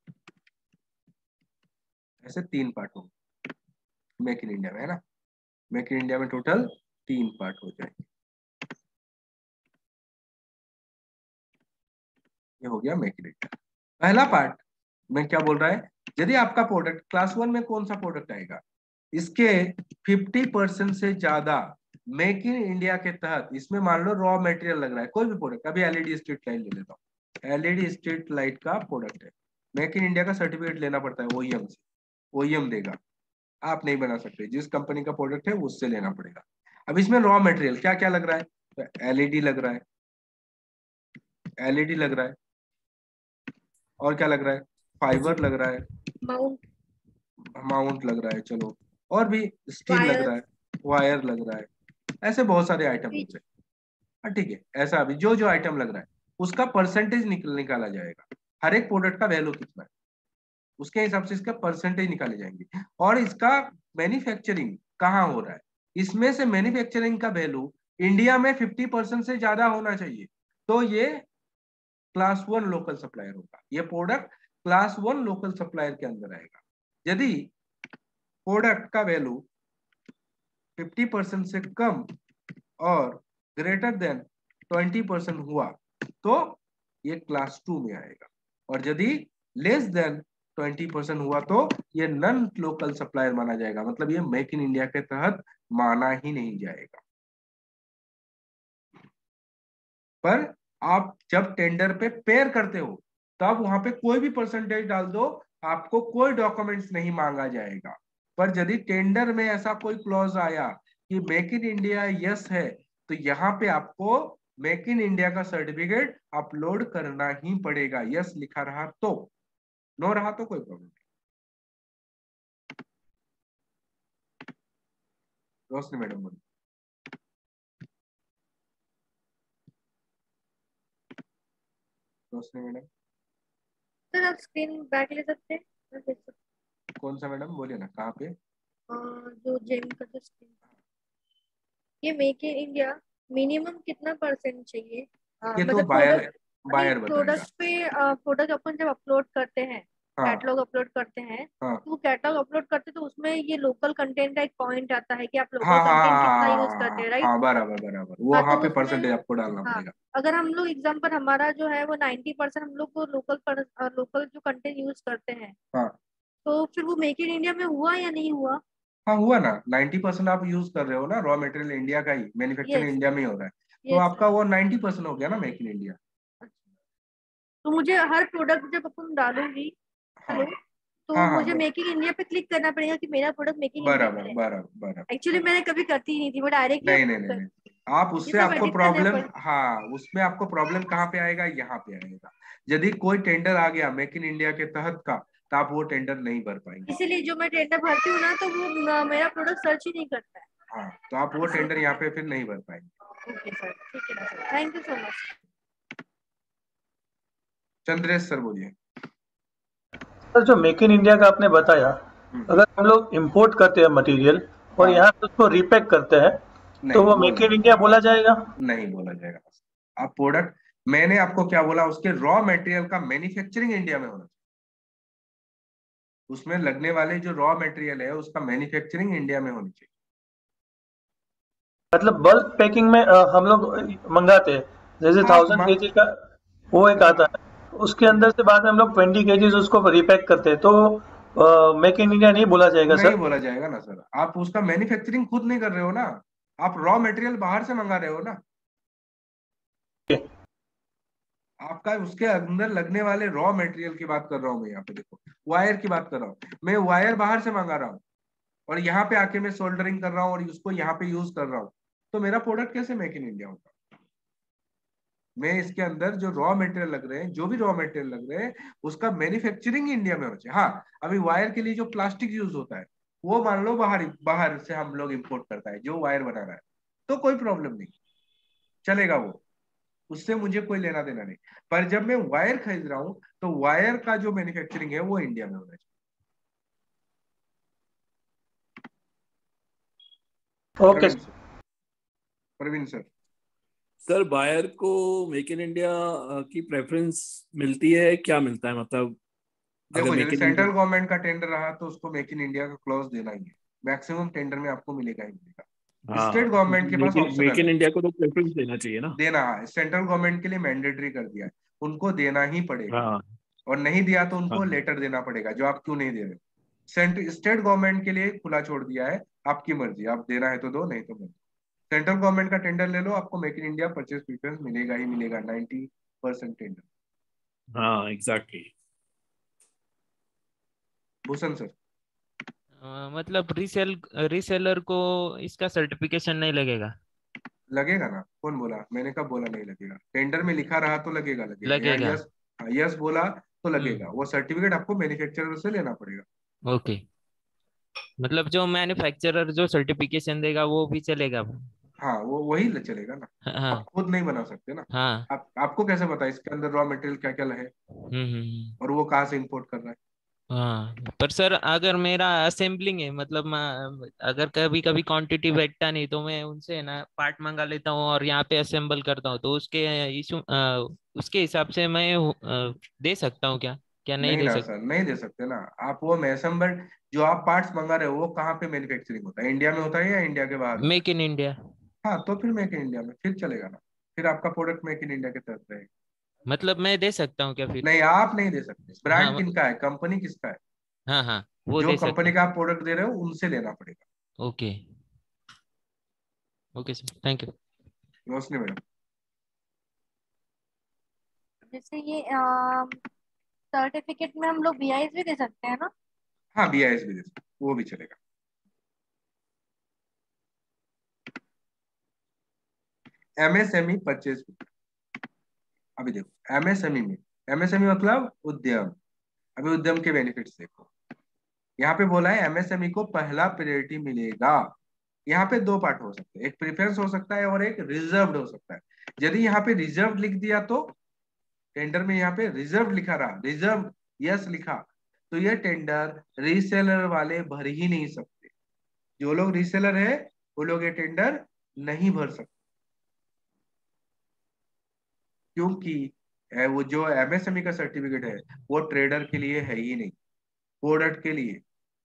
ऐसे तीन पार्ट होंगे मेक इन इंडिया में, है ना। मेक इन इंडिया में टोटल तीन पार्ट हो जाएंगे। ये हो गया मेक इन इंडिया। पहला पार्ट में क्या बोल रहा है? यदि आपका प्रोडक्ट क्लास वन में कौन सा प्रोडक्ट आएगा, इसके फिफ्टी परसेंट से ज्यादा मेक इन इंडिया के तहत, इसमें मान लो रॉ मटेरियल लग रहा है कोई भी प्रोडक्ट, अभी एलईडी स्ट्रीट लाइट ले लेता हूँ, एलईडी स्ट्रीट लाइट का प्रोडक्ट है, मेक इन इंडिया का सर्टिफिकेट लेना पड़ता है ओईएम से, ओईएम देगा, आप नहीं बना सकते, जिस कंपनी का प्रोडक्ट है उससे लेना पड़ेगा। अब इसमें रॉ मटेरियल क्या क्या लग रहा है? तो एलईडी लग रहा है, एलईडी लग रहा है, और क्या लग रहा है? फाइबर लग रहा है, माउंट माउंट लग रहा है, चलो, और भी स्टील लग रहा है, वायर लग रहा है, ऐसे बहुत सारे आइटम होते हैं। ठीक है, ऐसा अभी जो जो आइटम लग रहा है उसका परसेंटेज निकल निकाला जाएगा, हर एक प्रोडक्ट का वैल्यू कितना है उसके हिसाब से इसका परसेंटेज निकाले जाएंगे। और इसका मैन्युफैक्चरिंग कहाँ हो रहा है, इसमें से मैन्युफैक्चरिंग का वैल्यू इंडिया में फिफ्टी परसेंट से ज्यादा होना चाहिए, तो ये क्लास वन लोकल सप्लायर होगा, ये product class one local supplier के अंदर आएगा। यदि प्रोडक्ट का वैल्यू फिफ्टी परसेंट से कम और ग्रेटर देन ट्वेंटी परसेंट हुआ तो ये क्लास टू में आएगा, और यदि लेस देन ट्वेंटी परसेंट हुआ तो ये नॉन लोकल सप्लायर माना जाएगा, मतलब ये मेक इन इंडिया के तहत माना ही नहीं जाएगा। पर आप जब टेंडर पे पेयर करते हो तब वहां पे कोई भी परसेंटेज डाल दो, आपको कोई डॉक्यूमेंट्स नहीं मांगा जाएगा। पर यदि टेंडर में ऐसा कोई क्लॉज आया कि मेक इन इंडिया यस है, तो यहाँ पे आपको मेक इन इंडिया का सर्टिफिकेट अपलोड करना ही पड़ेगा। यस लिखा रहा तो, नो रहा तो कोई प्रॉब्लम नहीं। रोशनी मैडम बोलिए। रोशनी मैडम। सर आप स्क्रीन बैक ले सकते हैं? मैं देख सकती कौन सा मैडम, बोलिए ना कहाँ पे? हूँ। अ, जो जेम का जो स्क्रीन, ये मेक इन इंडिया मिनिमम कितना परसेंट चाहिए? अ, ये तो मतलब बायर प्रोडक्ट, नहीं बायर बताएगा। प्रोडक्ट पे, प्रोडक्ट अपन जब अपलोड करते हैं, हाँ कैटलॉग अपलोड करते हैं, हाँ तो वो कैटलॉग अपलोड करते हैं तो उसमें ये लोकल कंटेंट का एक पॉइंट आता है कि आप लोकल हाँ हाँ कंटेंट हाँ कितना हाँ यूज हाँ करते हैं, हाँ, राइट? हाँ, बराबर बराबर, वो हाँ, वहाँ तो पे परसेंटेज उसमें, आपको डालना हाँ, पड़ेगा। अगर हम लोग एग्जाम्पल हमारा जो है वो नाइन्टी परसेंट हम लोग को लोकल लोकल जो कंटेंट यूज करते हैं, हाँ तो फिर वो मेक इन इंडिया में हुआ या नहीं हुआ? हाँ हुआ ना, नाइन्टी परसेंट आप यूज कर रहे हो ना, रॉ मटेरियल इंडिया का ही, मैन्युफैक्चरिंग यस, इंडिया में ही हो रहा है, तो यस आपका सर। वो नाइन्टी परसेंट हो गया ना मेक इन इंडिया। तो मुझे हर प्रोडक्ट जब अपन डालूंगी, हाँ हेलो, तो हाँ हाँ मुझे बोल, मेक इन इंडिया पे क्लिक करना पड़ेगा कि मेरा प्रोडक्ट मेक इन इंडिया में बराबर है? बराबर बराबर। एक्चुअली मैंने कभी करती नहीं थी, वो डायरेक्टली नहीं नहीं अपलोड नहीं कर, नहीं, आप ये उससे सब आपको एडिट करने प्रॉब्लम, पड़। हाँ उसमें आपको प्रॉब्लम कहाँ पे आएगा, यहाँ पे आएगा। यदि कोई टेंडर आ गया मेक इन इंडिया के तहत का, तो आप वो टेंडर नहीं भर पाएंगे। इसीलिए जो मैं टेंडर भरती हूँ ना, तो वो म- मेरा प्रोडक्ट सर्च ही नहीं करता है। हाँ तो आप वो टेंडर यहाँ पे फिर नहीं भर पाएंगे। ओके सर, ठीक है ना sir, thank you so much. Chandresh sir बोलिए। सर जो मेक इन इंडिया का आपने बताया, हम्म, अगर हम लोग इंपोर्ट करते हैं मटेरियल और हाँ यहाँ पे उसको रीपैक करते हैं, तो नहीं वो वो मेक इन इंडिया बोला जाएगा? नहीं बोला जाएगा। आप प्रोडक्ट, मैंने आपको क्या बोला, उसके रॉ मटेरियल का मैन्युफैक्चरिंग इंडिया में होना चाहिए, उसमें लगने वाले जो रॉ मटेरियल है उसका मैन्युफैक्चरिंग इंडिया में होनी चाहिए। मतलब बल्क पैकिंग में अ, हम लोग मंगाते हैं, जैसे हाँ आप थाउजेंड मांग, केजी का वो एक आता हाँ है, उसके अंदर से बाद में हम लोग ट्वेंटी केजीज उसको रिपैक करते हैं, तो मेक इन इंडिया नहीं बोला जाएगा नहीं सर? बोला जाएगा ना सर, आप उसका मैन्युफैक्चरिंग खुद नहीं कर रहे हो ना, आप रॉ मटेरियल बाहर से मंगा रहे हो ना। आपका उसके अंदर लगने वाले रॉ मटेरियल की बात कर रहा हूँ मैं, यहाँ पे देखो वायर की बात कर रहा हूँ मैं, वायर बाहर से मंगा रहा हूँ और यहाँ पे आके मैं सोल्डरिंग कर रहा हूँ और उसको यहाँ पे यूज कर रहा हूँ, तो मेरा प्रोडक्ट कैसे मेक इन इंडिया होगा? मैं इसके अंदर जो रॉ मटेरियल लग रहे हैं, जो भी रॉ मटेरियल लग रहे हैं, उसका मैन्युफैक्चरिंग इंडिया में होना चाहिए। हाँ अभी वायर के लिए जो प्लास्टिक यूज होता है, वो मान लो बाहर बाहर से हम लोग इंपोर्ट करता है जो वायर बना रहा है, तो कोई प्रॉब्लम नहीं, चलेगा वो, उससे मुझे कोई लेना देना नहीं। पर जब मैं वायर खरीद रहा हूँ, तो वायर का जो मैन्युफैक्चरिंग है वो इंडिया में होना चाहिए। Okay Praveen sir, Praveen sir. Sir buyer को मेक इन इंडिया की प्रेफरेंस मिलती है, क्या मिलता है मतलब? अगर देखो मेक यदि इन सेंट्रल इंडिया, गवर्नमेंट का टेंडर रहा तो उसको मेक इन इंडिया का क्लॉज देना ही है, मैक्सिमम टेंडर में आपको मिलेगा ही मिलेगा। हाँ स्टेट गवर्नमेंट के पास make in make optional in है, इंडिया को तो प्रेफरेंस देना चाहिए ना। देना है, सेंट्रल गवर्नमेंट के लिए मैंडेटरी कर दिया है, उनको देना ही पड़ेगा, हाँ और नहीं दिया तो हाँ उनको लेटर देना पड़ेगा जो आप क्यों नहीं दे रहे। सेंट्रल स्टेट गवर्नमेंट के लिए खुला छोड़ दिया है, आपकी मर्जी, आप देना है तो दो, नहीं तो मत। सेंट्रल गवर्नमेंट का टेंडर ले लो, आपको make in India purchase preference मिलेगा ही मिलेगा, नाइन्टी परसेंट टेंडर। हाँ एग्जैक्टली। भूषण सर। अ, मतलब रीसेल रीसेलर को इसका सर्टिफिकेशन नहीं लगेगा? लगेगा ना, कौन बोला, मैंने कब बोला नहीं लगेगा, टेंडर में लिखा रहा तो लगेगा, लगेगा यहाँ लगेगा। यस, यस बोला तो लगेगा, हम्म। वो सर्टिफिकेट आपको मैन्युफैक्चरर से लेना पड़ेगा। ओके, मतलब जो मैन्युफैक्चरर जो सर्टिफिकेशन देगा वो भी चलेगा? हाँ वो वही ले चलेगा ना, आप हाँ खुद नहीं बना सकते ना। हाँ। आप आपको कैसे पता इसके अंदर रॉ मटेरियल क्या क्या है हम्म हम्म हम्म। और वो कहाँ से इंपोर्ट कर रहा है? हाँ, पर सर अगर मेरा असेंबलिंग है, मतलब मैं अगर कभी कभी क्वांटिटी बैठता नहीं तो मैं उनसे ना पार्ट मंगा लेता हूँ और यहाँ पे असेंबल करता हूँ, तो उसके इशू उसके हिसाब से मैं अ, दे सकता हूँ क्या, क्या नहीं नहीं दे ना सकता? सर, नहीं दे सकते ना। आप वो मैसम्बल जो आप पार्ट्स मंगा रहे हो वो कहाँ पे मैन्युफैक्चरिंग होता है, इंडिया में होता है या इंडिया के बाहर होता मेक इन इंडिया। है? हाँ तो फिर मेक इन इंडिया में फिर चलेगा ना, फिर आपका प्रोडक्ट मेक इन इंडिया के तहत रहेगा। मतलब मैं दे सकता हूँ क्या फिर? नहीं आप नहीं दे सकते, हाँ ब्रांड म- किनका है, कंपनी किसका है, हाँ हाँ, वो जो दे सकता कंपनी हूँ। का आप प्रोडक्ट दे रहे हो उनसे लेना पड़ेगा। Okay. Okay sir, thank you. Roshni madam. जैसे ये सर्टिफिकेट में हम लोग बी आई एस भी दे सकते हैं ना? हाँ बी आई एस भी दे सकते, वो भी चलेगा। MSME purchase. अभी देखो एमएसएमई में, एमएसएमई मतलब उद्यम। अभी उद्यम के बेनिफिट्स देखो, यहाँ पे बोला है एमएसएमई को पहला प्रायोरिटी मिलेगा। यहाँ पे दो पार्ट हो सकते हैं, एक प्रेफरेंस हो सकता है और एक रिजर्व्ड हो सकता है। यदि यहाँ पे रिजर्व लिख दिया तो टेंडर में यहाँ पे रिजर्व लिखा रहा, रिजर्व यस लिखा, तो ये टेंडर रीसेलर वाले भर ही नहीं सकते। जो लोग रीसेलर है वो लोग ये टेंडर नहीं भर सकते, क्योंकि वो जो एमएसएमई का सर्टिफिकेट है वो ट्रेडर के लिए है ही नहीं, प्रोडक्ट के लिए,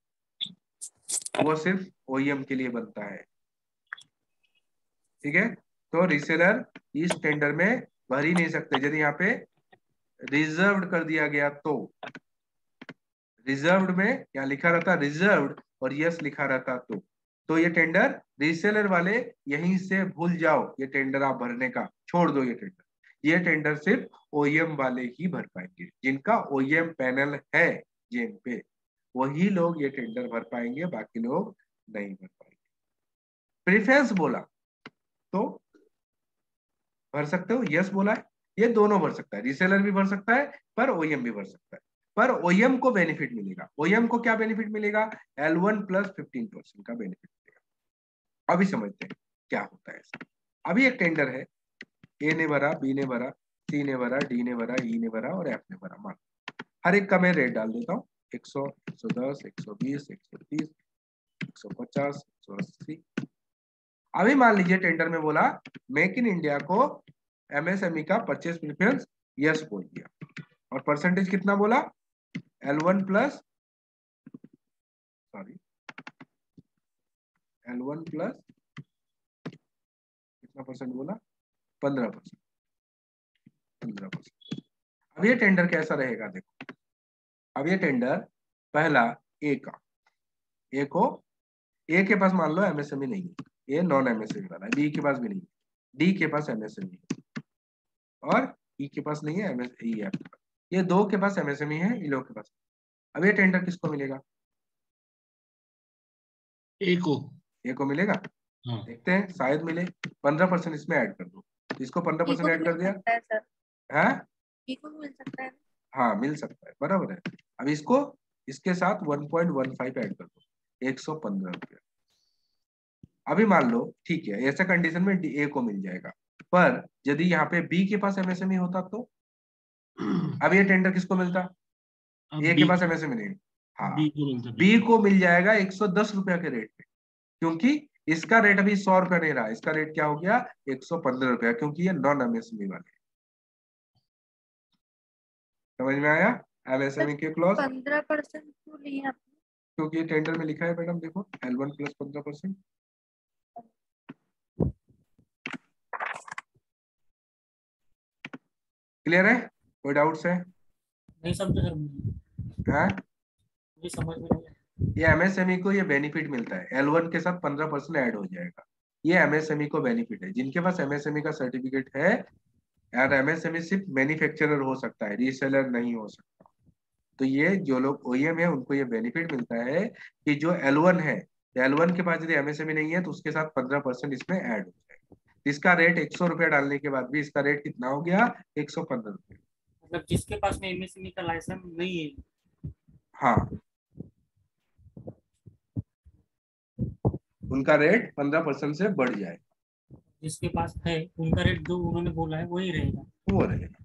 वो सिर्फ ओईएम के लिए बनता है। ठीक है, तो रीसेलर इस टेंडर में भर ही नहीं सकते। यदि यहाँ पे रिजर्व्ड कर दिया गया तो, रिजर्व्ड में यहाँ लिखा रहता रिजर्व्ड और यस लिखा रहता तो तो ये टेंडर रीसेलर वाले यहीं से भूल जाओ, ये टेंडर आप भरने का छोड़ दो। ये टेंडर ये टेंडर सिर्फ ओईएम वाले ही भर पाएंगे, जिनका ओईएम पैनल है जेम पे, वही लोग ये टेंडर भर पाएंगे, बाकी लोग नहीं भर पाएंगे। प्रेफरेंस बोला तो भर सकते हो, यस बोला है, ये दोनों भर सकता है, रीसेलर भी भर सकता है पर ओईएम भी भर सकता है। पर ओईएम को बेनिफिट मिलेगा। ओईएम को क्या बेनिफिट मिलेगा? L one plus fifteen percent का बेनिफिट मिलेगा। अभी समझते हैं क्या होता है। अभी एक टेंडर है, ए ने भरा, बी ने भरा, सी ने भरा, डी ने भरा, ई ने भरा और एफ ने भरा। मान हर एक का मैं रेट डाल देता हूँ, एक सौ, एक सौ दस, एक सौ बीस, एक सौ तीस, एक सौ पचास, एक सौ अस्सी। अभी मान लीजिए टेंडर में बोला मेक इन इंडिया को एमएसएमई का परचेज प्रेफरेंस यस बोल दिया, और परसेंटेज कितना बोला? L one plus sorry L one plus कितना परसेंट बोला? पंद्रह परसेंट पंद्रह परसेंट। अब ये टेंडर कैसा रहेगा देखो। अब ये टेंडर पहला ए का, ए को ए के पास मान लो एमएसएमई नहीं है, ये नॉन एमएसएमई वाला है, बी के पास भी नहीं है, डी के पास एमएसएमई है और ई के पास नहीं है, एमएसई है। ये दो के पास एमएसएमई है, इन लोगों के पास। अब ये टेंडर किसको मिलेगा? ए को ए को मिलेगा। हाँ। देखते हैं शायद मिले। पंद्रह परसेंट इसमें ऐड कर दो, इसको पंद्रह परसेंट ऐड कर दिया है, ई को मिल सकता है। हाँ मिल सकता है, बराबर है। अब इसको इसके साथ one point one five add कर दो, एक सौ पंद्रह रुपया। अभी मान लो ठीक है, ऐसा कंडीशन में ए को मिल जाएगा, पर यदि यहाँ पे बी के पास एमएसएमई होता तो अब ये टेंडर किसको मिलता? ए के पास एमएसएमई नहीं। हाँ बी को मिलता, बी को मिल जाएगा एक सौ दस रुपया के रेट पे, क्योंकि इसका रेट अभी सौ रुपया नहीं रहा, इसका रेट क्या हो गया? एक सौ पंद्रह रुपया, क्योंकि ये नॉन एमएसएमई वाले। समझ में आया एमएसएमई के क्लॉज? पंद्रह परसेंट क्यों लिए आपने? क्योंकि ये टेंडर में लिखा है मैडम, देखो एल वन प्लस पंद्रह परसेंट। क्लियर है? कोई डाउट्स है? नहीं समझे सर। हाँ नहीं समझ में नहीं। ये एमएसएमई को ये बेनिफिट मिलता है, एल वन के साथ पंद्रह परसेंट ऐड हो जाएगा। ये एमएसएमई को बेनिफिट है, जिनके पास एमएसएमई का सर्टिफिकेट है। यार एमएसएमई सिर्फ मैन्युफैक्चरर हो सकता है, रीसेलर नहीं हो सकता। तो ये जो लोग ओईएम है उनको ये बेनिफिट मिलता है कि जो एल वन है, एल वन के पास यदि एमएसएमई नहीं है तो उसके साथ पंद्रह परसेंट इसमें ऐड हो जाएगा। इसका रेट एक सौ रुपया डालने के बाद भी इसका रेट कितना हो गया? एक सौ पंद्रह रुपये। मतलब जिसके पास में एमएसएमई का लाइसेंस नहीं है, हाँ, उनका रेट पंद्रह परसेंट से बढ़ जाएगा। जिसके पास है उनका रेट जो उन्होंने बोला है वही रहेगा। वो रहेगा।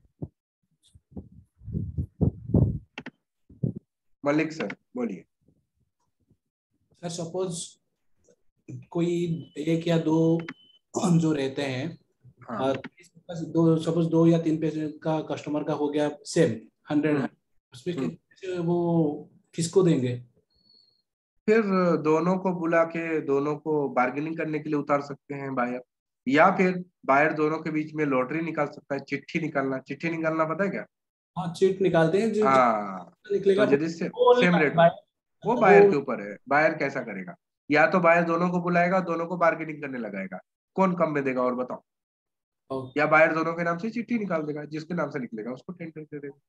मलिक सर बोलिए। सर सपोज कोई एक या दो जो रहते हैं, हाँ। दो सपोज दो या तीन पैसे का कस्टमर का हो गया सेम हंड्रेड, उसमें वो किसको देंगे? फिर दोनों को बुला के दोनों को बार्गेनिंग करने के लिए उतार सकते हैं बायर, या फिर बायर दोनों के बीच में लॉटरी निकाल सकता है। चिट्ठी निकालना, चिट्ठी निकालना पता है क्या? हाँ चिट निकालते हैं। हाँ निकलेगा तो यदि से, सेम रेट वो बायर के ऊपर है, बायर कैसा करेगा। या तो बायर दोनों को बुलाएगा, दोनों को बार्गेनिंग करने लगाएगा, कौन कम में देगा और बताओ। या बायर दोनों के नाम से चिट्ठी निकाल देगा, जिसके नाम से निकलेगा उसको टेंडर दे देगा।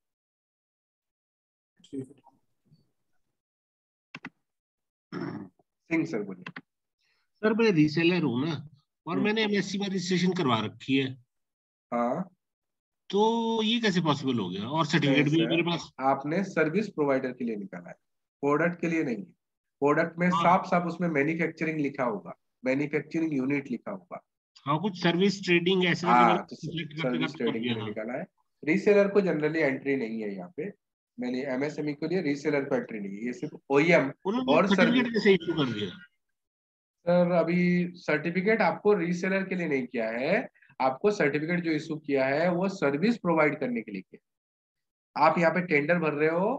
सिंह सर बोलिए। सर मैं रीसेलर हूँ ना, और मैंने एमएससी में रजिस्ट्रेशन करवा रखी है। हाँ, तो ये कैसे पॉसिबल हो गया? और सर्टिफिकेट भी है मेरे पास। आपने सर्विस प्रोवाइडर के लिए निकाला है, प्रोडक्ट के लिए नहीं है। प्रोडक्ट में हाँ। साफ साफ उसमें मैन्युफैक्चरिंग लिखा होगा, मैन्युफैक्चरिंग यूनिट लिखा होगा। हाँ, कुछ सर्विस ट्रेडिंग ऐसे करके हाँ, मैंने तो select करते सर्विस करते ट्रेडिंग कर के लिए दिया। निकाला है। रीसेलर को जनरली एंट्री नहीं है यहाँ पे, मैंने एमएसएमई के लिए रीसेलर को एंट्री नहीं है, ये सिर्फ ओईएम उन्होंने और सर्विस। सर्टिफिकेट कैसे इशू कर दिया? सर अभी सर्टिफिकेट आपको रीसेलर के लिए नहीं किया है, आपको सर्टिफिकेट जो इशू किया है वो सर्विस प्रोवाइड करने के लिए किया। आप यहाँ पे टेंडर भर रहे हो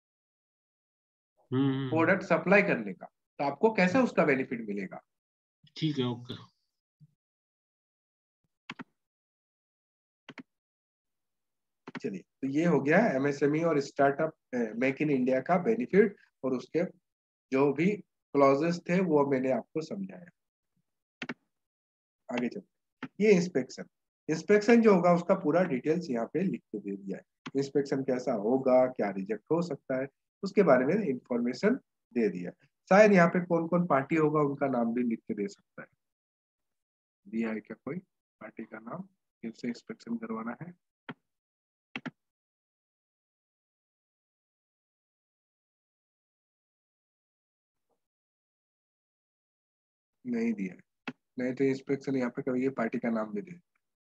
हम्म प्रोडक्ट सप्लाई करने का, तो आपको कैसे उसका बेनिफिट मिलेगा? ठीक है, ओके। चलिए, तो ये हो गया एमएसएमई और स्टार्टअप मेक इन इंडिया का बेनिफिट, और उसके जो भी क्लॉजेस थे वो मैंने आपको समझाया। आगे चलते, ये इंस्पेक्शन इंस्पेक्शन जो होगा उसका पूरा डिटेल्स यहाँ पे लिख के दे दिया है। इंस्पेक्शन कैसा होगा, क्या रिजेक्ट हो सकता है, उसके बारे में इंफॉर्मेशन दे दिया। शायद यहाँ पे कौन कौन पार्टी होगा उनका नाम भी लिख के दे सकता है। दिया है क्या कोई पार्टी का नाम, किससे इंस्पेक्शन करवाना है? नहीं दिया है। नहीं तो इंस्पेक्शन यहाँ पे कभी ये पार्टी का नाम भी दे,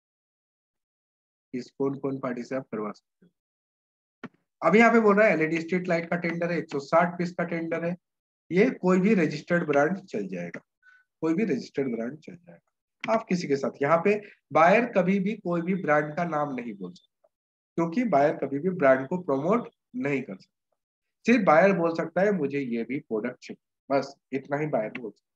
इस कौन कौन पार्टी से आप करवा सकते हो। अभी यहाँ पे बोल रहा है एलईडी स्ट्रीट लाइट का टेंडर है, एक सौ साठ पीस का टेंडर है। ये कोई भी रजिस्टर्ड ब्रांड चल जाएगा, कोई भी रजिस्टर्ड ब्रांड चल जाएगा। आप किसी के साथ, यहाँ पे बायर कभी भी कोई भी ब्रांड का नाम नहीं बोल सकता, क्योंकि बायर कभी भी ब्रांड को प्रमोट नहीं कर सकता। सिर्फ बायर बोल सकता है मुझे ये भी प्रोडक्ट चाहिए, बस इतना ही बायर बोल सकता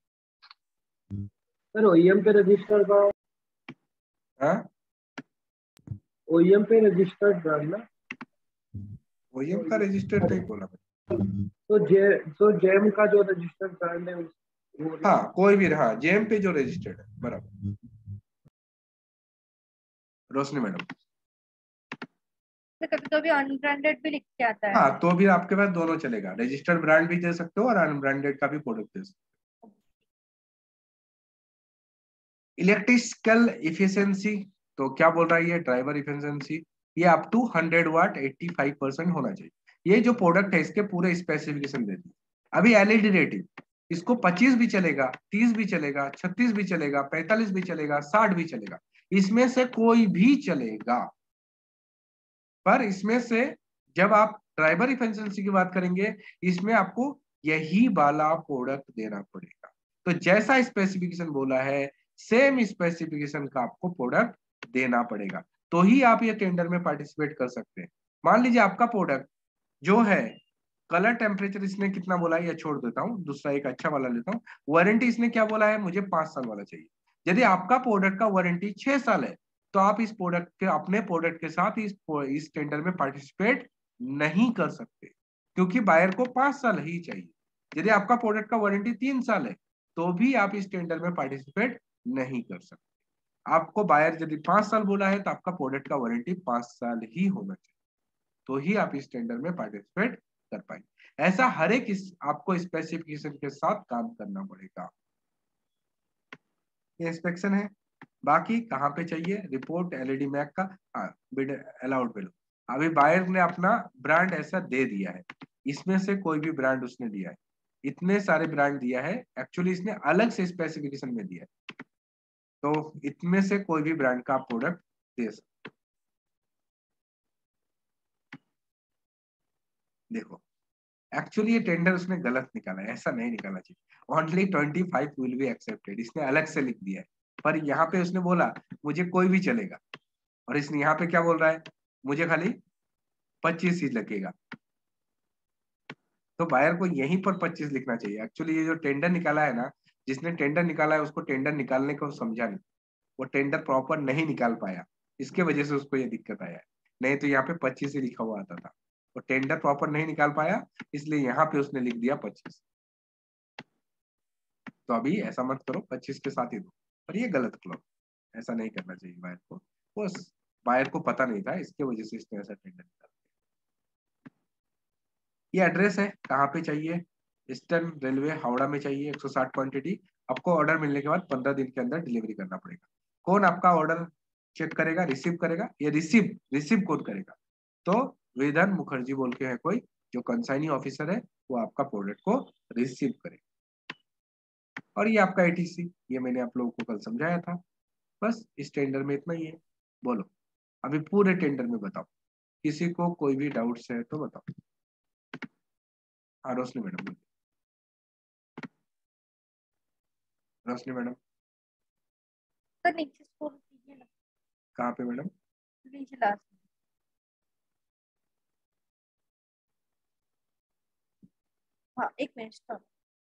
सर ओईएम पे रजिस्टर का, है। हाँ, ओईएम पे रजिस्टर्ड ब्रांड ना, ओईएम का रजिस्टर्ड नहीं बोला मैंने। तो जे तो जेम का जो रजिस्टर्ड ब्रांड है वो, हाँ, कोई भी, हाँ जेम पे जो रजिस्टर्ड है, बराबर। रोशनी मैडम, कभी कभी अनब्रांडेड भी लिख के आता है। हाँ तो भी आपके पास दोनों चलेगा, रजिस्टर्ड ब्रांड भी दे सकते हो और अनब्रांडेड का भी प्रोडक्ट दे सकते हो। इलेक्ट्रिकल इफिशियंसी, तो क्या बोल रहा है ये, ड्राइवर इफिशियंसी, ये up to hundred watt eighty five percent होना चाहिए। ये जो प्रोडक्ट है इसके पूरे स्पेसिफिकेशन देती है। अभी एलईडी रेटिंग, इसको पच्चीस भी चलेगा, तीस भी चलेगा, छत्तीस भी चलेगा, पैंतालीस भी चलेगा, साठ भी चलेगा, इसमें से कोई भी चलेगा। पर इसमें से जब आप ड्राइवर इफिशियंसी की बात करेंगे, इसमें आपको यही वाला प्रोडक्ट देना पड़ेगा। तो जैसा स्पेसिफिकेशन बोला है सेम स्पेसिफिकेशन का आपको प्रोडक्ट देना पड़ेगा, तो ही आप ये टेंडर में पार्टिसिपेट कर सकते हैं। मान लीजिए आपका प्रोडक्ट जो है, कलर टेम्परेचर इसने कितना बोला है, ये छोड़ देता हूँ, दूसरा एक अच्छा वाला लेता हूँ। वारंटी इसने क्या बोला है, मुझे पांच साल वाला चाहिए। यदि आपका प्रोडक्ट का वारंटी छह साल है, तो आप इस प्रोडक्ट के, अपने प्रोडक्ट के साथ इस इस टेंडर में पार्टिसिपेट नहीं कर सकते, क्योंकि बायर को पांच साल ही चाहिए। यदि आपका प्रोडक्ट का वारंटी तीन साल है, तो भी आप इस टेंडर में पार्टिसिपेट नहीं कर सकते। आपको बायर यदि पांच साल बोला है, तो आपका प्रोडक्ट का वारंटी पांच साल ही होना चाहिए, तो ही आप इस टेंडर में पार्टिसिपेट कर पाएंगे। ऐसा हर एक इस आपको स्पेसिफिकेशन के साथ काम करना पड़ेगा। ये इंस्पेक्शन है। बाकी कहाँ पे चाहिए रिपोर्ट, एलईडी मैक का, हाँ बिड अलाउड बिलो। अभी बायर ने अपना ब्रांड ऐसा दे दिया है, इसमें से कोई भी ब्रांड उसने दिया है, इतने सारे ब्रांड दिया है, एक्चुअली इसने अलग से स्पेसिफिकेशन में दिया है, तो इतने से कोई भी ब्रांड का प्रोडक्ट दे सकते। देखो एक्चुअली ये टेंडर उसने गलत निकाला है, ऐसा नहीं निकालना चाहिए। Only twenty five will be accepted, इसने अलग से लिख दिया है, पर यहाँ पे उसने बोला मुझे कोई भी चलेगा, और इसने यहाँ पे क्या बोल रहा है, मुझे खाली पच्चीस ही लगेगा। तो बायर को यहीं पर पच्चीस लिखना चाहिए। एक्चुअली ये जो टेंडर निकाला है ना, जिसने टेंडर निकाला है उसको टेंडर निकालने को समझा नहीं, वो टेंडर प्रॉपर नहीं निकाल पाया, इसके वजह से उसको ये दिक्कत आया है। नहीं तो यहाँ पे पच्चीस ही लिखा हुआ आता था, वो टेंडर प्रॉपर नहीं निकाल पाया, इसलिए यहाँ पे उसने लिख दिया पच्चीस। तो अभी ऐसा मत करो, पच्चीस के साथ ही दो, पर ये गलत क्लॉज, ऐसा नहीं करना चाहिए बायर को। वो बायर को पता नहीं था, इसके वजह से इसने ऐसा टेंडर निकाला। ये एड्रेस है, कहाँ पे चाहिए, ईस्टर्न रेलवे हावड़ा में चाहिए, एक सौ साठ क्वांटिटी। आपको ऑर्डर मिलने के बाद पंद्रह दिन के अंदर डिलीवरी करना पड़ेगा। कौन आपका ऑर्डर चेक करेगा, रिसीव करेगा? ये रिसीव रिसीव कौन करेगा? तो वेदन मुखर्जी बोल के है कोई, जो कंसाइनी ऑफिसर है, वो आपका प्रोडक्ट को रिसीव करेगा। और ये आपका एटीसी, ये मैंने आप लोगों को कल समझाया था। बस इस टेंडर में इतना ही है। बोलो अभी पूरे टेंडर में बताओ, किसी को कोई भी डाउट्स है तो बताओ। हाँ रोशनी मैडम बोलिए। रोशनी मैडम सर नीचे स्क्रॉल कीजिए ना। कहाँ पे मैडम? नीचे लास्ट में। हाँ एक मिनट स्टॉप।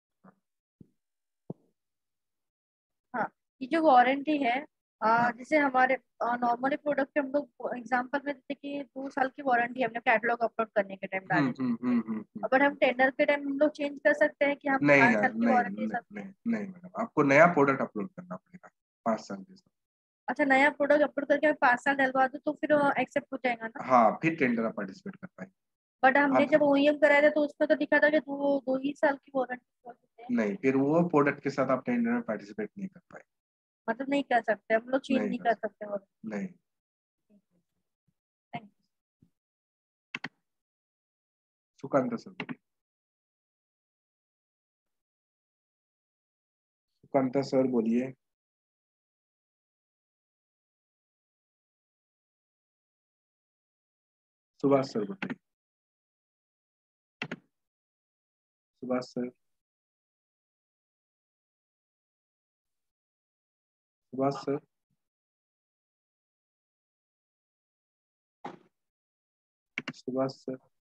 हाँ ये जो वारंटी है, आ, जैसे हमारे नॉर्मली प्रोडक्ट पे हम लोग एग्जांपल में देते कि दो साल की वारंटी हमने कैटलॉग अपलोड करने के टाइम डाली। हम्म हम्म हम्म हम्म अगर हम टेंडर के टाइम हम लोग चेंज कर सकते हैं कि हम नहीं पाँच ना, साल की नहीं वारंटी नहीं सब। नहीं नहीं मैडम, आपको नया प्रोडक्ट अपलोड करना पड़ेगा पाँच साल के साथ। अच्छा नया प्रोडक्ट अपलोड करके पाँच साल डलवा दो तो फिर एक्सेप्ट हो जाएगा ना? हाँ फिर टेंडर आप पार्टिसिपेट कर पाएंगे। बट हमने आप जब ओईएम कराया था तो उसमें तो दिखा था कि दो दो ही साल की वारंटी। नहीं, फिर वो प्रोडक्ट के साथ आप टेंडर में पार्टिसिपेट नहीं कर पाए। मतलब नहीं कर सकते हम लोग, चेंज नहीं नहीं कर कर सकते और नहीं। Thank you. सुकांत सर बोलिए। सुकांत सर बोलिए। सुभाष सर बताइए। Subhash sir Subhash sir Subhash sir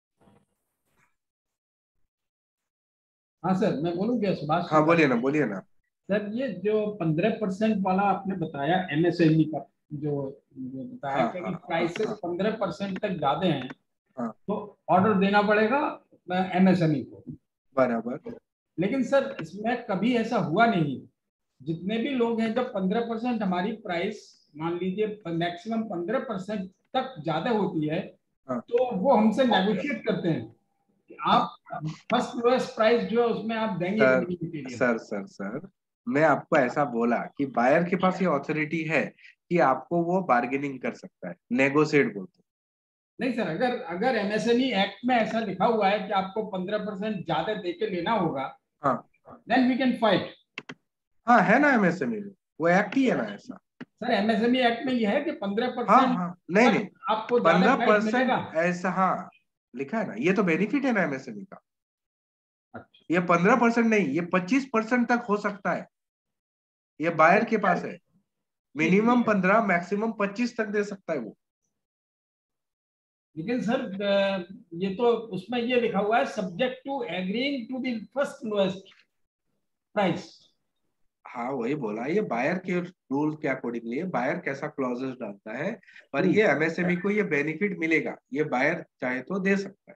हाँ सर मैं बोलूँ क्या? सुभाष हाँ बोलिए ना, बोलिए ना सर। ये जो पंद्रह परसेंट वाला आपने बताया एमएसएमई का, जो, जो बताया हाँ, कि हाँ, प्राइसेस हाँ, पंद्रह परसेंट तक ज्यादा हैं, हाँ, तो ऑर्डर देना पड़ेगा एमएसएमई को। बराबर। लेकिन सर इसमें कभी ऐसा हुआ नहीं। जितने भी लोग हैं, जब पंद्रह परसेंट हमारी प्राइस मान लीजिए मैक्सिमम पंद्रह परसेंट तक ज्यादा होती है, हाँ, तो वो हमसे नेगोशिएट करते हैं कि आप फर्स्ट लोएस्ट प्राइस जो है उसमें आप देंगे कि सर नहीं मटेरियल। सर सर सर मैं आपको ऐसा बोला कि बायर के पास ये अथॉरिटी है कि आपको वो बार्गेनिंग कर सकता है, नेगोशिएट बोलते हैं। नहीं सर, अगर अगर एमएसएमई एक्ट में ऐसा लिखा हुआ है कि आपको पंद्रह परसेंट ज्यादा देके लेना होगा, हाँ देन वी कैन फाइट। हाँ है ना एमएसएमई में, वो एक्ट ही है ना ऐसा। सर एमएसएमई एक्ट में ये है कि पंद्रह हाँ परसेंट हाँ नहीं नहीं आपको ज्यादा पंद्रह प्राइस मिलेगा। परसेंट ऐसा हाँ लिखा है ना, ये तो बेनिफिट है ना एमएसएमई का। अच्छा। ये पंद्रह परसेंट नहीं, ये पच्चीस परसेंट तक हो सकता है, ये बायर के पास है। मिनिमम पंद्रह मैक्सिमम पच्चीस तक दे सकता है वो। लेकिन सर ये तो उसमें ये लिखा हुआ है subject to agreeing to the first lowest price. हाँ वही बोला, ये बायर के रूल के अकॉर्डिंगली बायर कैसा क्लॉजेस डालता है, पर ये एमएसएमई को ये बेनिफिट मिलेगा, ये बायर चाहे तो दे सकता है,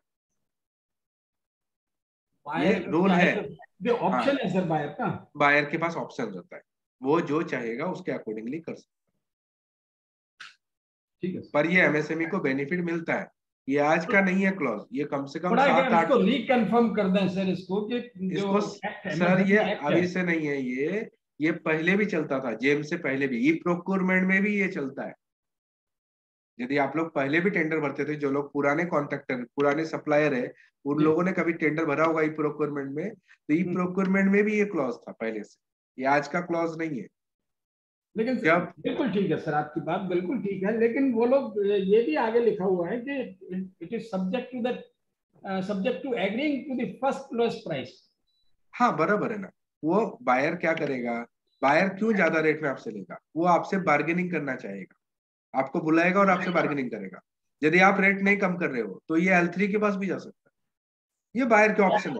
ये रूल है। ऑप्शन है सर बायर का, बायर के पास ऑप्शन रहता है, वो जो चाहेगा उसके अकॉर्डिंगली कर सकता है। ठीक है, पर ये एमएसएमई को बेनिफिट मिलता है, ये आज का नहीं है क्लॉज, ये कम से कम सात आठ। इसको रिकन्फर्म कर दें सर इसको कि इसको सर ये अभी से नहीं है, ये ये पहले भी चलता था, जेम से पहले भी, ई प्रोक्योरमेंट में भी ये चलता है। यदि आप लोग पहले भी टेंडर भरते थे, जो लोग पुराने कॉन्ट्रैक्टर पुराने सप्लायर है, उन लोगों ने कभी टेंडर भरा होगा ई प्रोक्योरमेंट में, तो ई प्रोक्योरमेंट में भी ये क्लॉज था पहले से, ये आज का क्लॉज नहीं है। लेकिन जब बिल्कुल ठीक है सर, आपकी बात बिल्कुल ठीक है, लेकिन वो लोग ये भी आगे लिखा हुआ है कि it is subject to that subject to agreeing to the first lowest price. हाँ बराबर है ना, वो बायर क्या करेगा, बायर क्यों ज्यादा रेट में आपसे लेगा, वो आपसे बार्गेनिंग करना चाहेगा, आपको बुलाएगा और आपसे बार्गेनिंग करेगा। यदि आप रेट नहीं कम कर रहे हो तो ये एल थ्री के पास भी जा सकता है, ये बायर के ऑप्शन है।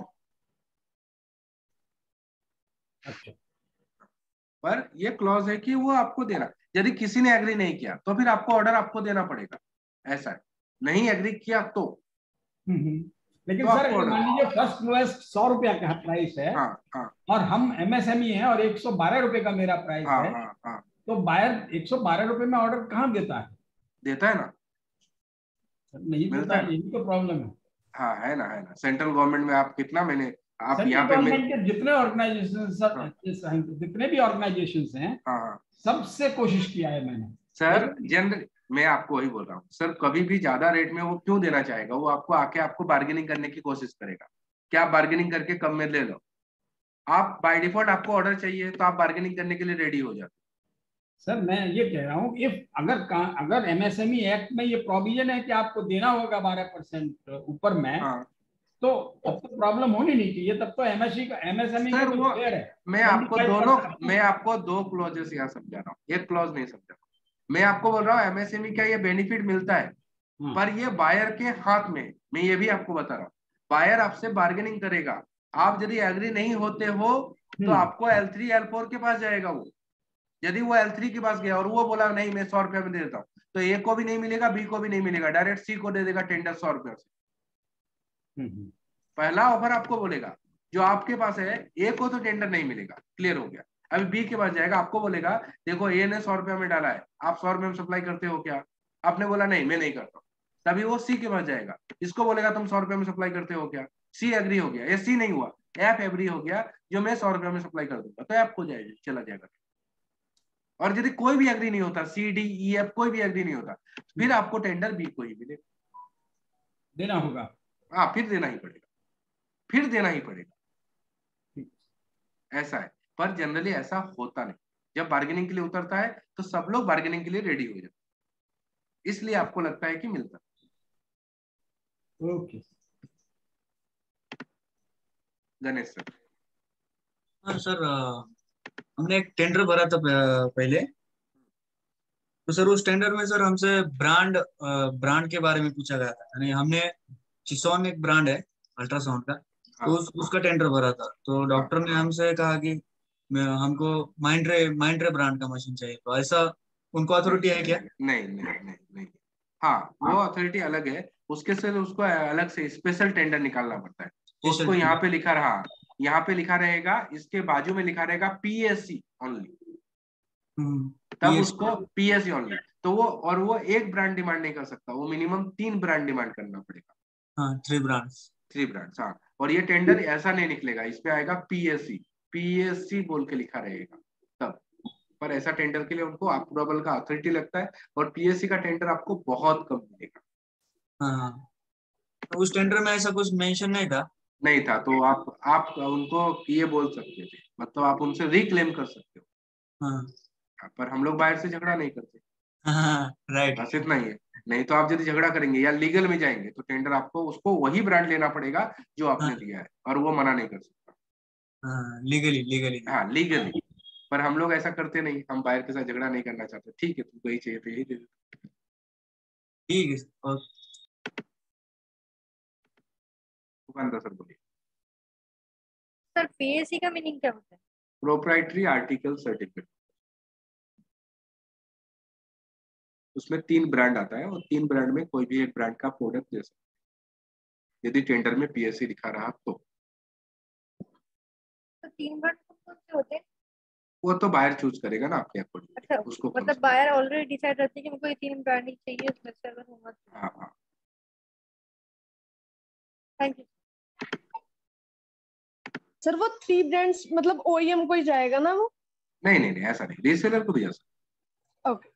अच्छा। पर ये क्लॉज है कि वो आपको देना, यदि किसी ने एग्री नहीं किया तो फिर आपको ऑर्डर आपको देना पड़ेगा, ऐसा है। नहीं एग्री किया तो लेकिन तो सर मान लीजिए फर्स्ट लोएस्ट सौ रुपया का प्राइस है, हाँ, हाँ, और हम एमएसएमई है और एक सौ बारह रुपए का मेरा प्राइस हाँ, है, हाँ, हाँ, तो बायर एक सौ बारह रुपए में ऑर्डर कहाँ देता है? देता है ना, नहीं देता है, यही तो प्रॉब्लम है। हाँ है ना, है ना। सेंट्रल गवर्नमेंट में आप कितना मैंने आप सेंट्रल यहाँ पे गवर्नमेंट के जितने ऑर्गेनाइजेशन जितने भी ऑर्गेनाइजेशन हैं, हाँ, सबसे कोशिश किया है मैंने। सर जनरल मैं आपको वही बोल रहा हूँ सर, कभी भी ज्यादा रेट में वो क्यों देना चाहेगा? वो आपको आके आपको बार्गेनिंग करने की कोशिश करेगा कि आप बार्गेनिंग करके कम में ले लो। आप बाय डिफॉल्ट आपको ऑर्डर चाहिए तो आप बार्गेनिंग करने के लिए रेडी हो जाते। सर मैं ये कह रहा हूँ, इफ अगर अगर एमएसएमई एक्ट में ये प्रोविजन है कि आपको देना होगा बारह परसेंट ऊपर में, हाँ, तो तब तो प्रॉब्लम होनी नहीं चाहिए। तब तो एमएसई का एमएसएमई का जो शेयर है, मैं आपको दोनों मैं आपको दो क्लॉजेस यहाँ समझा रहा हूँ, एक क्लॉज नहीं समझा। मैं आपको बोल रहा हूँ एमएसएमई का ये बेनिफिट मिलता है, पर ये बायर के हाथ में। मैं ये भी आपको बता रहा हूँ, बायर आपसे बार्गेनिंग करेगा। आप यदि एग्री नहीं होते हो तो आपको एल थ्री एल फोर के पास जाएगा वो। यदि वो एल थ्री के पास गया और वो बोला नहीं मैं सौ रुपया में दे देता हूँ, तो ए को भी नहीं मिलेगा, बी को भी नहीं मिलेगा, डायरेक्ट सी को दे देगा टेंडर सौ रुपया से। पहला ऑफर आपको बोलेगा जो आपके पास है, ए को तो टेंडर नहीं मिलेगा, क्लियर हो गया। अभी बी के पास जाएगा, आपको बोलेगा देखो ए ने सौ रुपया में डाला है, आप सौ रुपये में सप्लाई करते हो क्या? आपने बोला नहीं मैं नहीं करता। तभी वो सी के पास जाएगा, इसको बोलेगा तुम सौ रुपये में सप्लाई करते हो क्या? सी एग्री हो गया, ये सी नहीं हुआ, एफ एग्री हो गया जो मैं सौ रुपये में सप्लाई कर दूंगा, तो एफ को जाएगा, चला जाएगा। और यदि कोई भी एग्री नहीं होता, सी डी ई एफ कोई भी एग्री नहीं होता, फिर आपको टेंडर बी को ही मिलेगा, देना होगा। हाँ फिर देना ही पड़ेगा, फिर देना ही पड़ेगा, ऐसा है। पर जनरली ऐसा होता नहीं। जब बार्गेनिंग के लिए उतरता है तो सब लोग बार्गेनिंग के लिए रेडी हो जाते हैं, इसलिए आपको लगता है कि मिलता है। Okay Ganesh sir. हाँ सर, हमने एक टेंडर भरा था पहले, तो सर उस टेंडर में सर हमसे ब्रांड ब्रांड के बारे में पूछा गया था। यानी हमने चिसॉन एक ब्रांड है अल्ट्रासाउंड का, तो उस, उसका टेंडर भरा था। तो डॉक्टर ने हमसे कहा कि हमको माइंड्रे माइंड्रे ब्रांड का मशीन चाहिए। तो ऐसा उनको अथॉरिटी है क्या? नहीं नहीं नहीं नहीं हाँ, वो अथॉरिटी अलग है, उसके से उसको अलग से स्पेशल टेंडर निकालना पड़ता है। उसको यहाँ पे लिखा रहा यहाँ पे लिखा रहेगा, इसके बाजू में लिखा रहेगा पीएससी ओनली, तब उसको पीएससी ओनली। तो वो और वो एक ब्रांड डिमांड नहीं कर सकता, वो मिनिमम तीन ब्रांड डिमांड करना पड़ेगा। हाँ, थ्री ब्रांड्स थ्री ब्रांड्स हाँ। और ये टेंडर ऐसा नहीं निकलेगा, इसमें आएगा पीएससी पीएससी बोल के लिखा रहेगा तब। पर ऐसा टेंडर के लिए उनको अप्रूवल का अथॉरिटी लगता है, और पीएससी का टेंडर आपको बहुत कम मिलेगा। हाँ, तो उस टेंडर में ऐसा कुछ मेंशन नहीं था? नहीं था, तो आप आप उनको ये बोल सकते थे, मतलब आप उनसे रिक्लेम कर सकते हो। हाँ। पर हम लोग बाहर से झगड़ा नहीं करते। हाँ, राइट, बस इतना ही है। नहीं तो आप यदि झगड़ा करेंगे या लीगल में जाएंगे तो टेंडर आपको उसको वही ब्रांड लेना पड़ेगा जो आपने हाँ। दिया है, और वो मना नहीं कर सकता। हाँ, लीगली लीगली हाँ लीगली। पर हम लोग ऐसा करते नहीं, हम बाहर के साथ झगड़ा नहीं करना चाहते। ठीक है, तुमको यही चाहिए तो यही दे दो। ठीक है। और दुकानदार सर बोलिए। सर पीएससी का मीनिंग क्या होता है? Proprietary article certificate. उसमें तीन ब्रांड आता है, और तीन ब्रांड में कोई भी एक ब्रांड का प्रोडक्ट दे सकते हैं यदि टेंडर में पीएससी लिखा रहा तो। तो तीन ब्रांड कौन से होते हैं? वो तो बायर चूज करेगा ना अपने अकॉर्डिंग। अच्छा, उसको मतलब बायर ऑलरेडी डिसाइड रहती है कि मुझको ये तीन ब्रांड ही चाहिए, इसमें से अगर होगा। हाँ हाँ। Thank you sir. वो थ्री ब्रांड्स मतलब ओईएम को ही जाएगा ना वो? नहीं नहीं नहीं ऐसा नहीं, रीसेलर को भी जा सकता। ओके।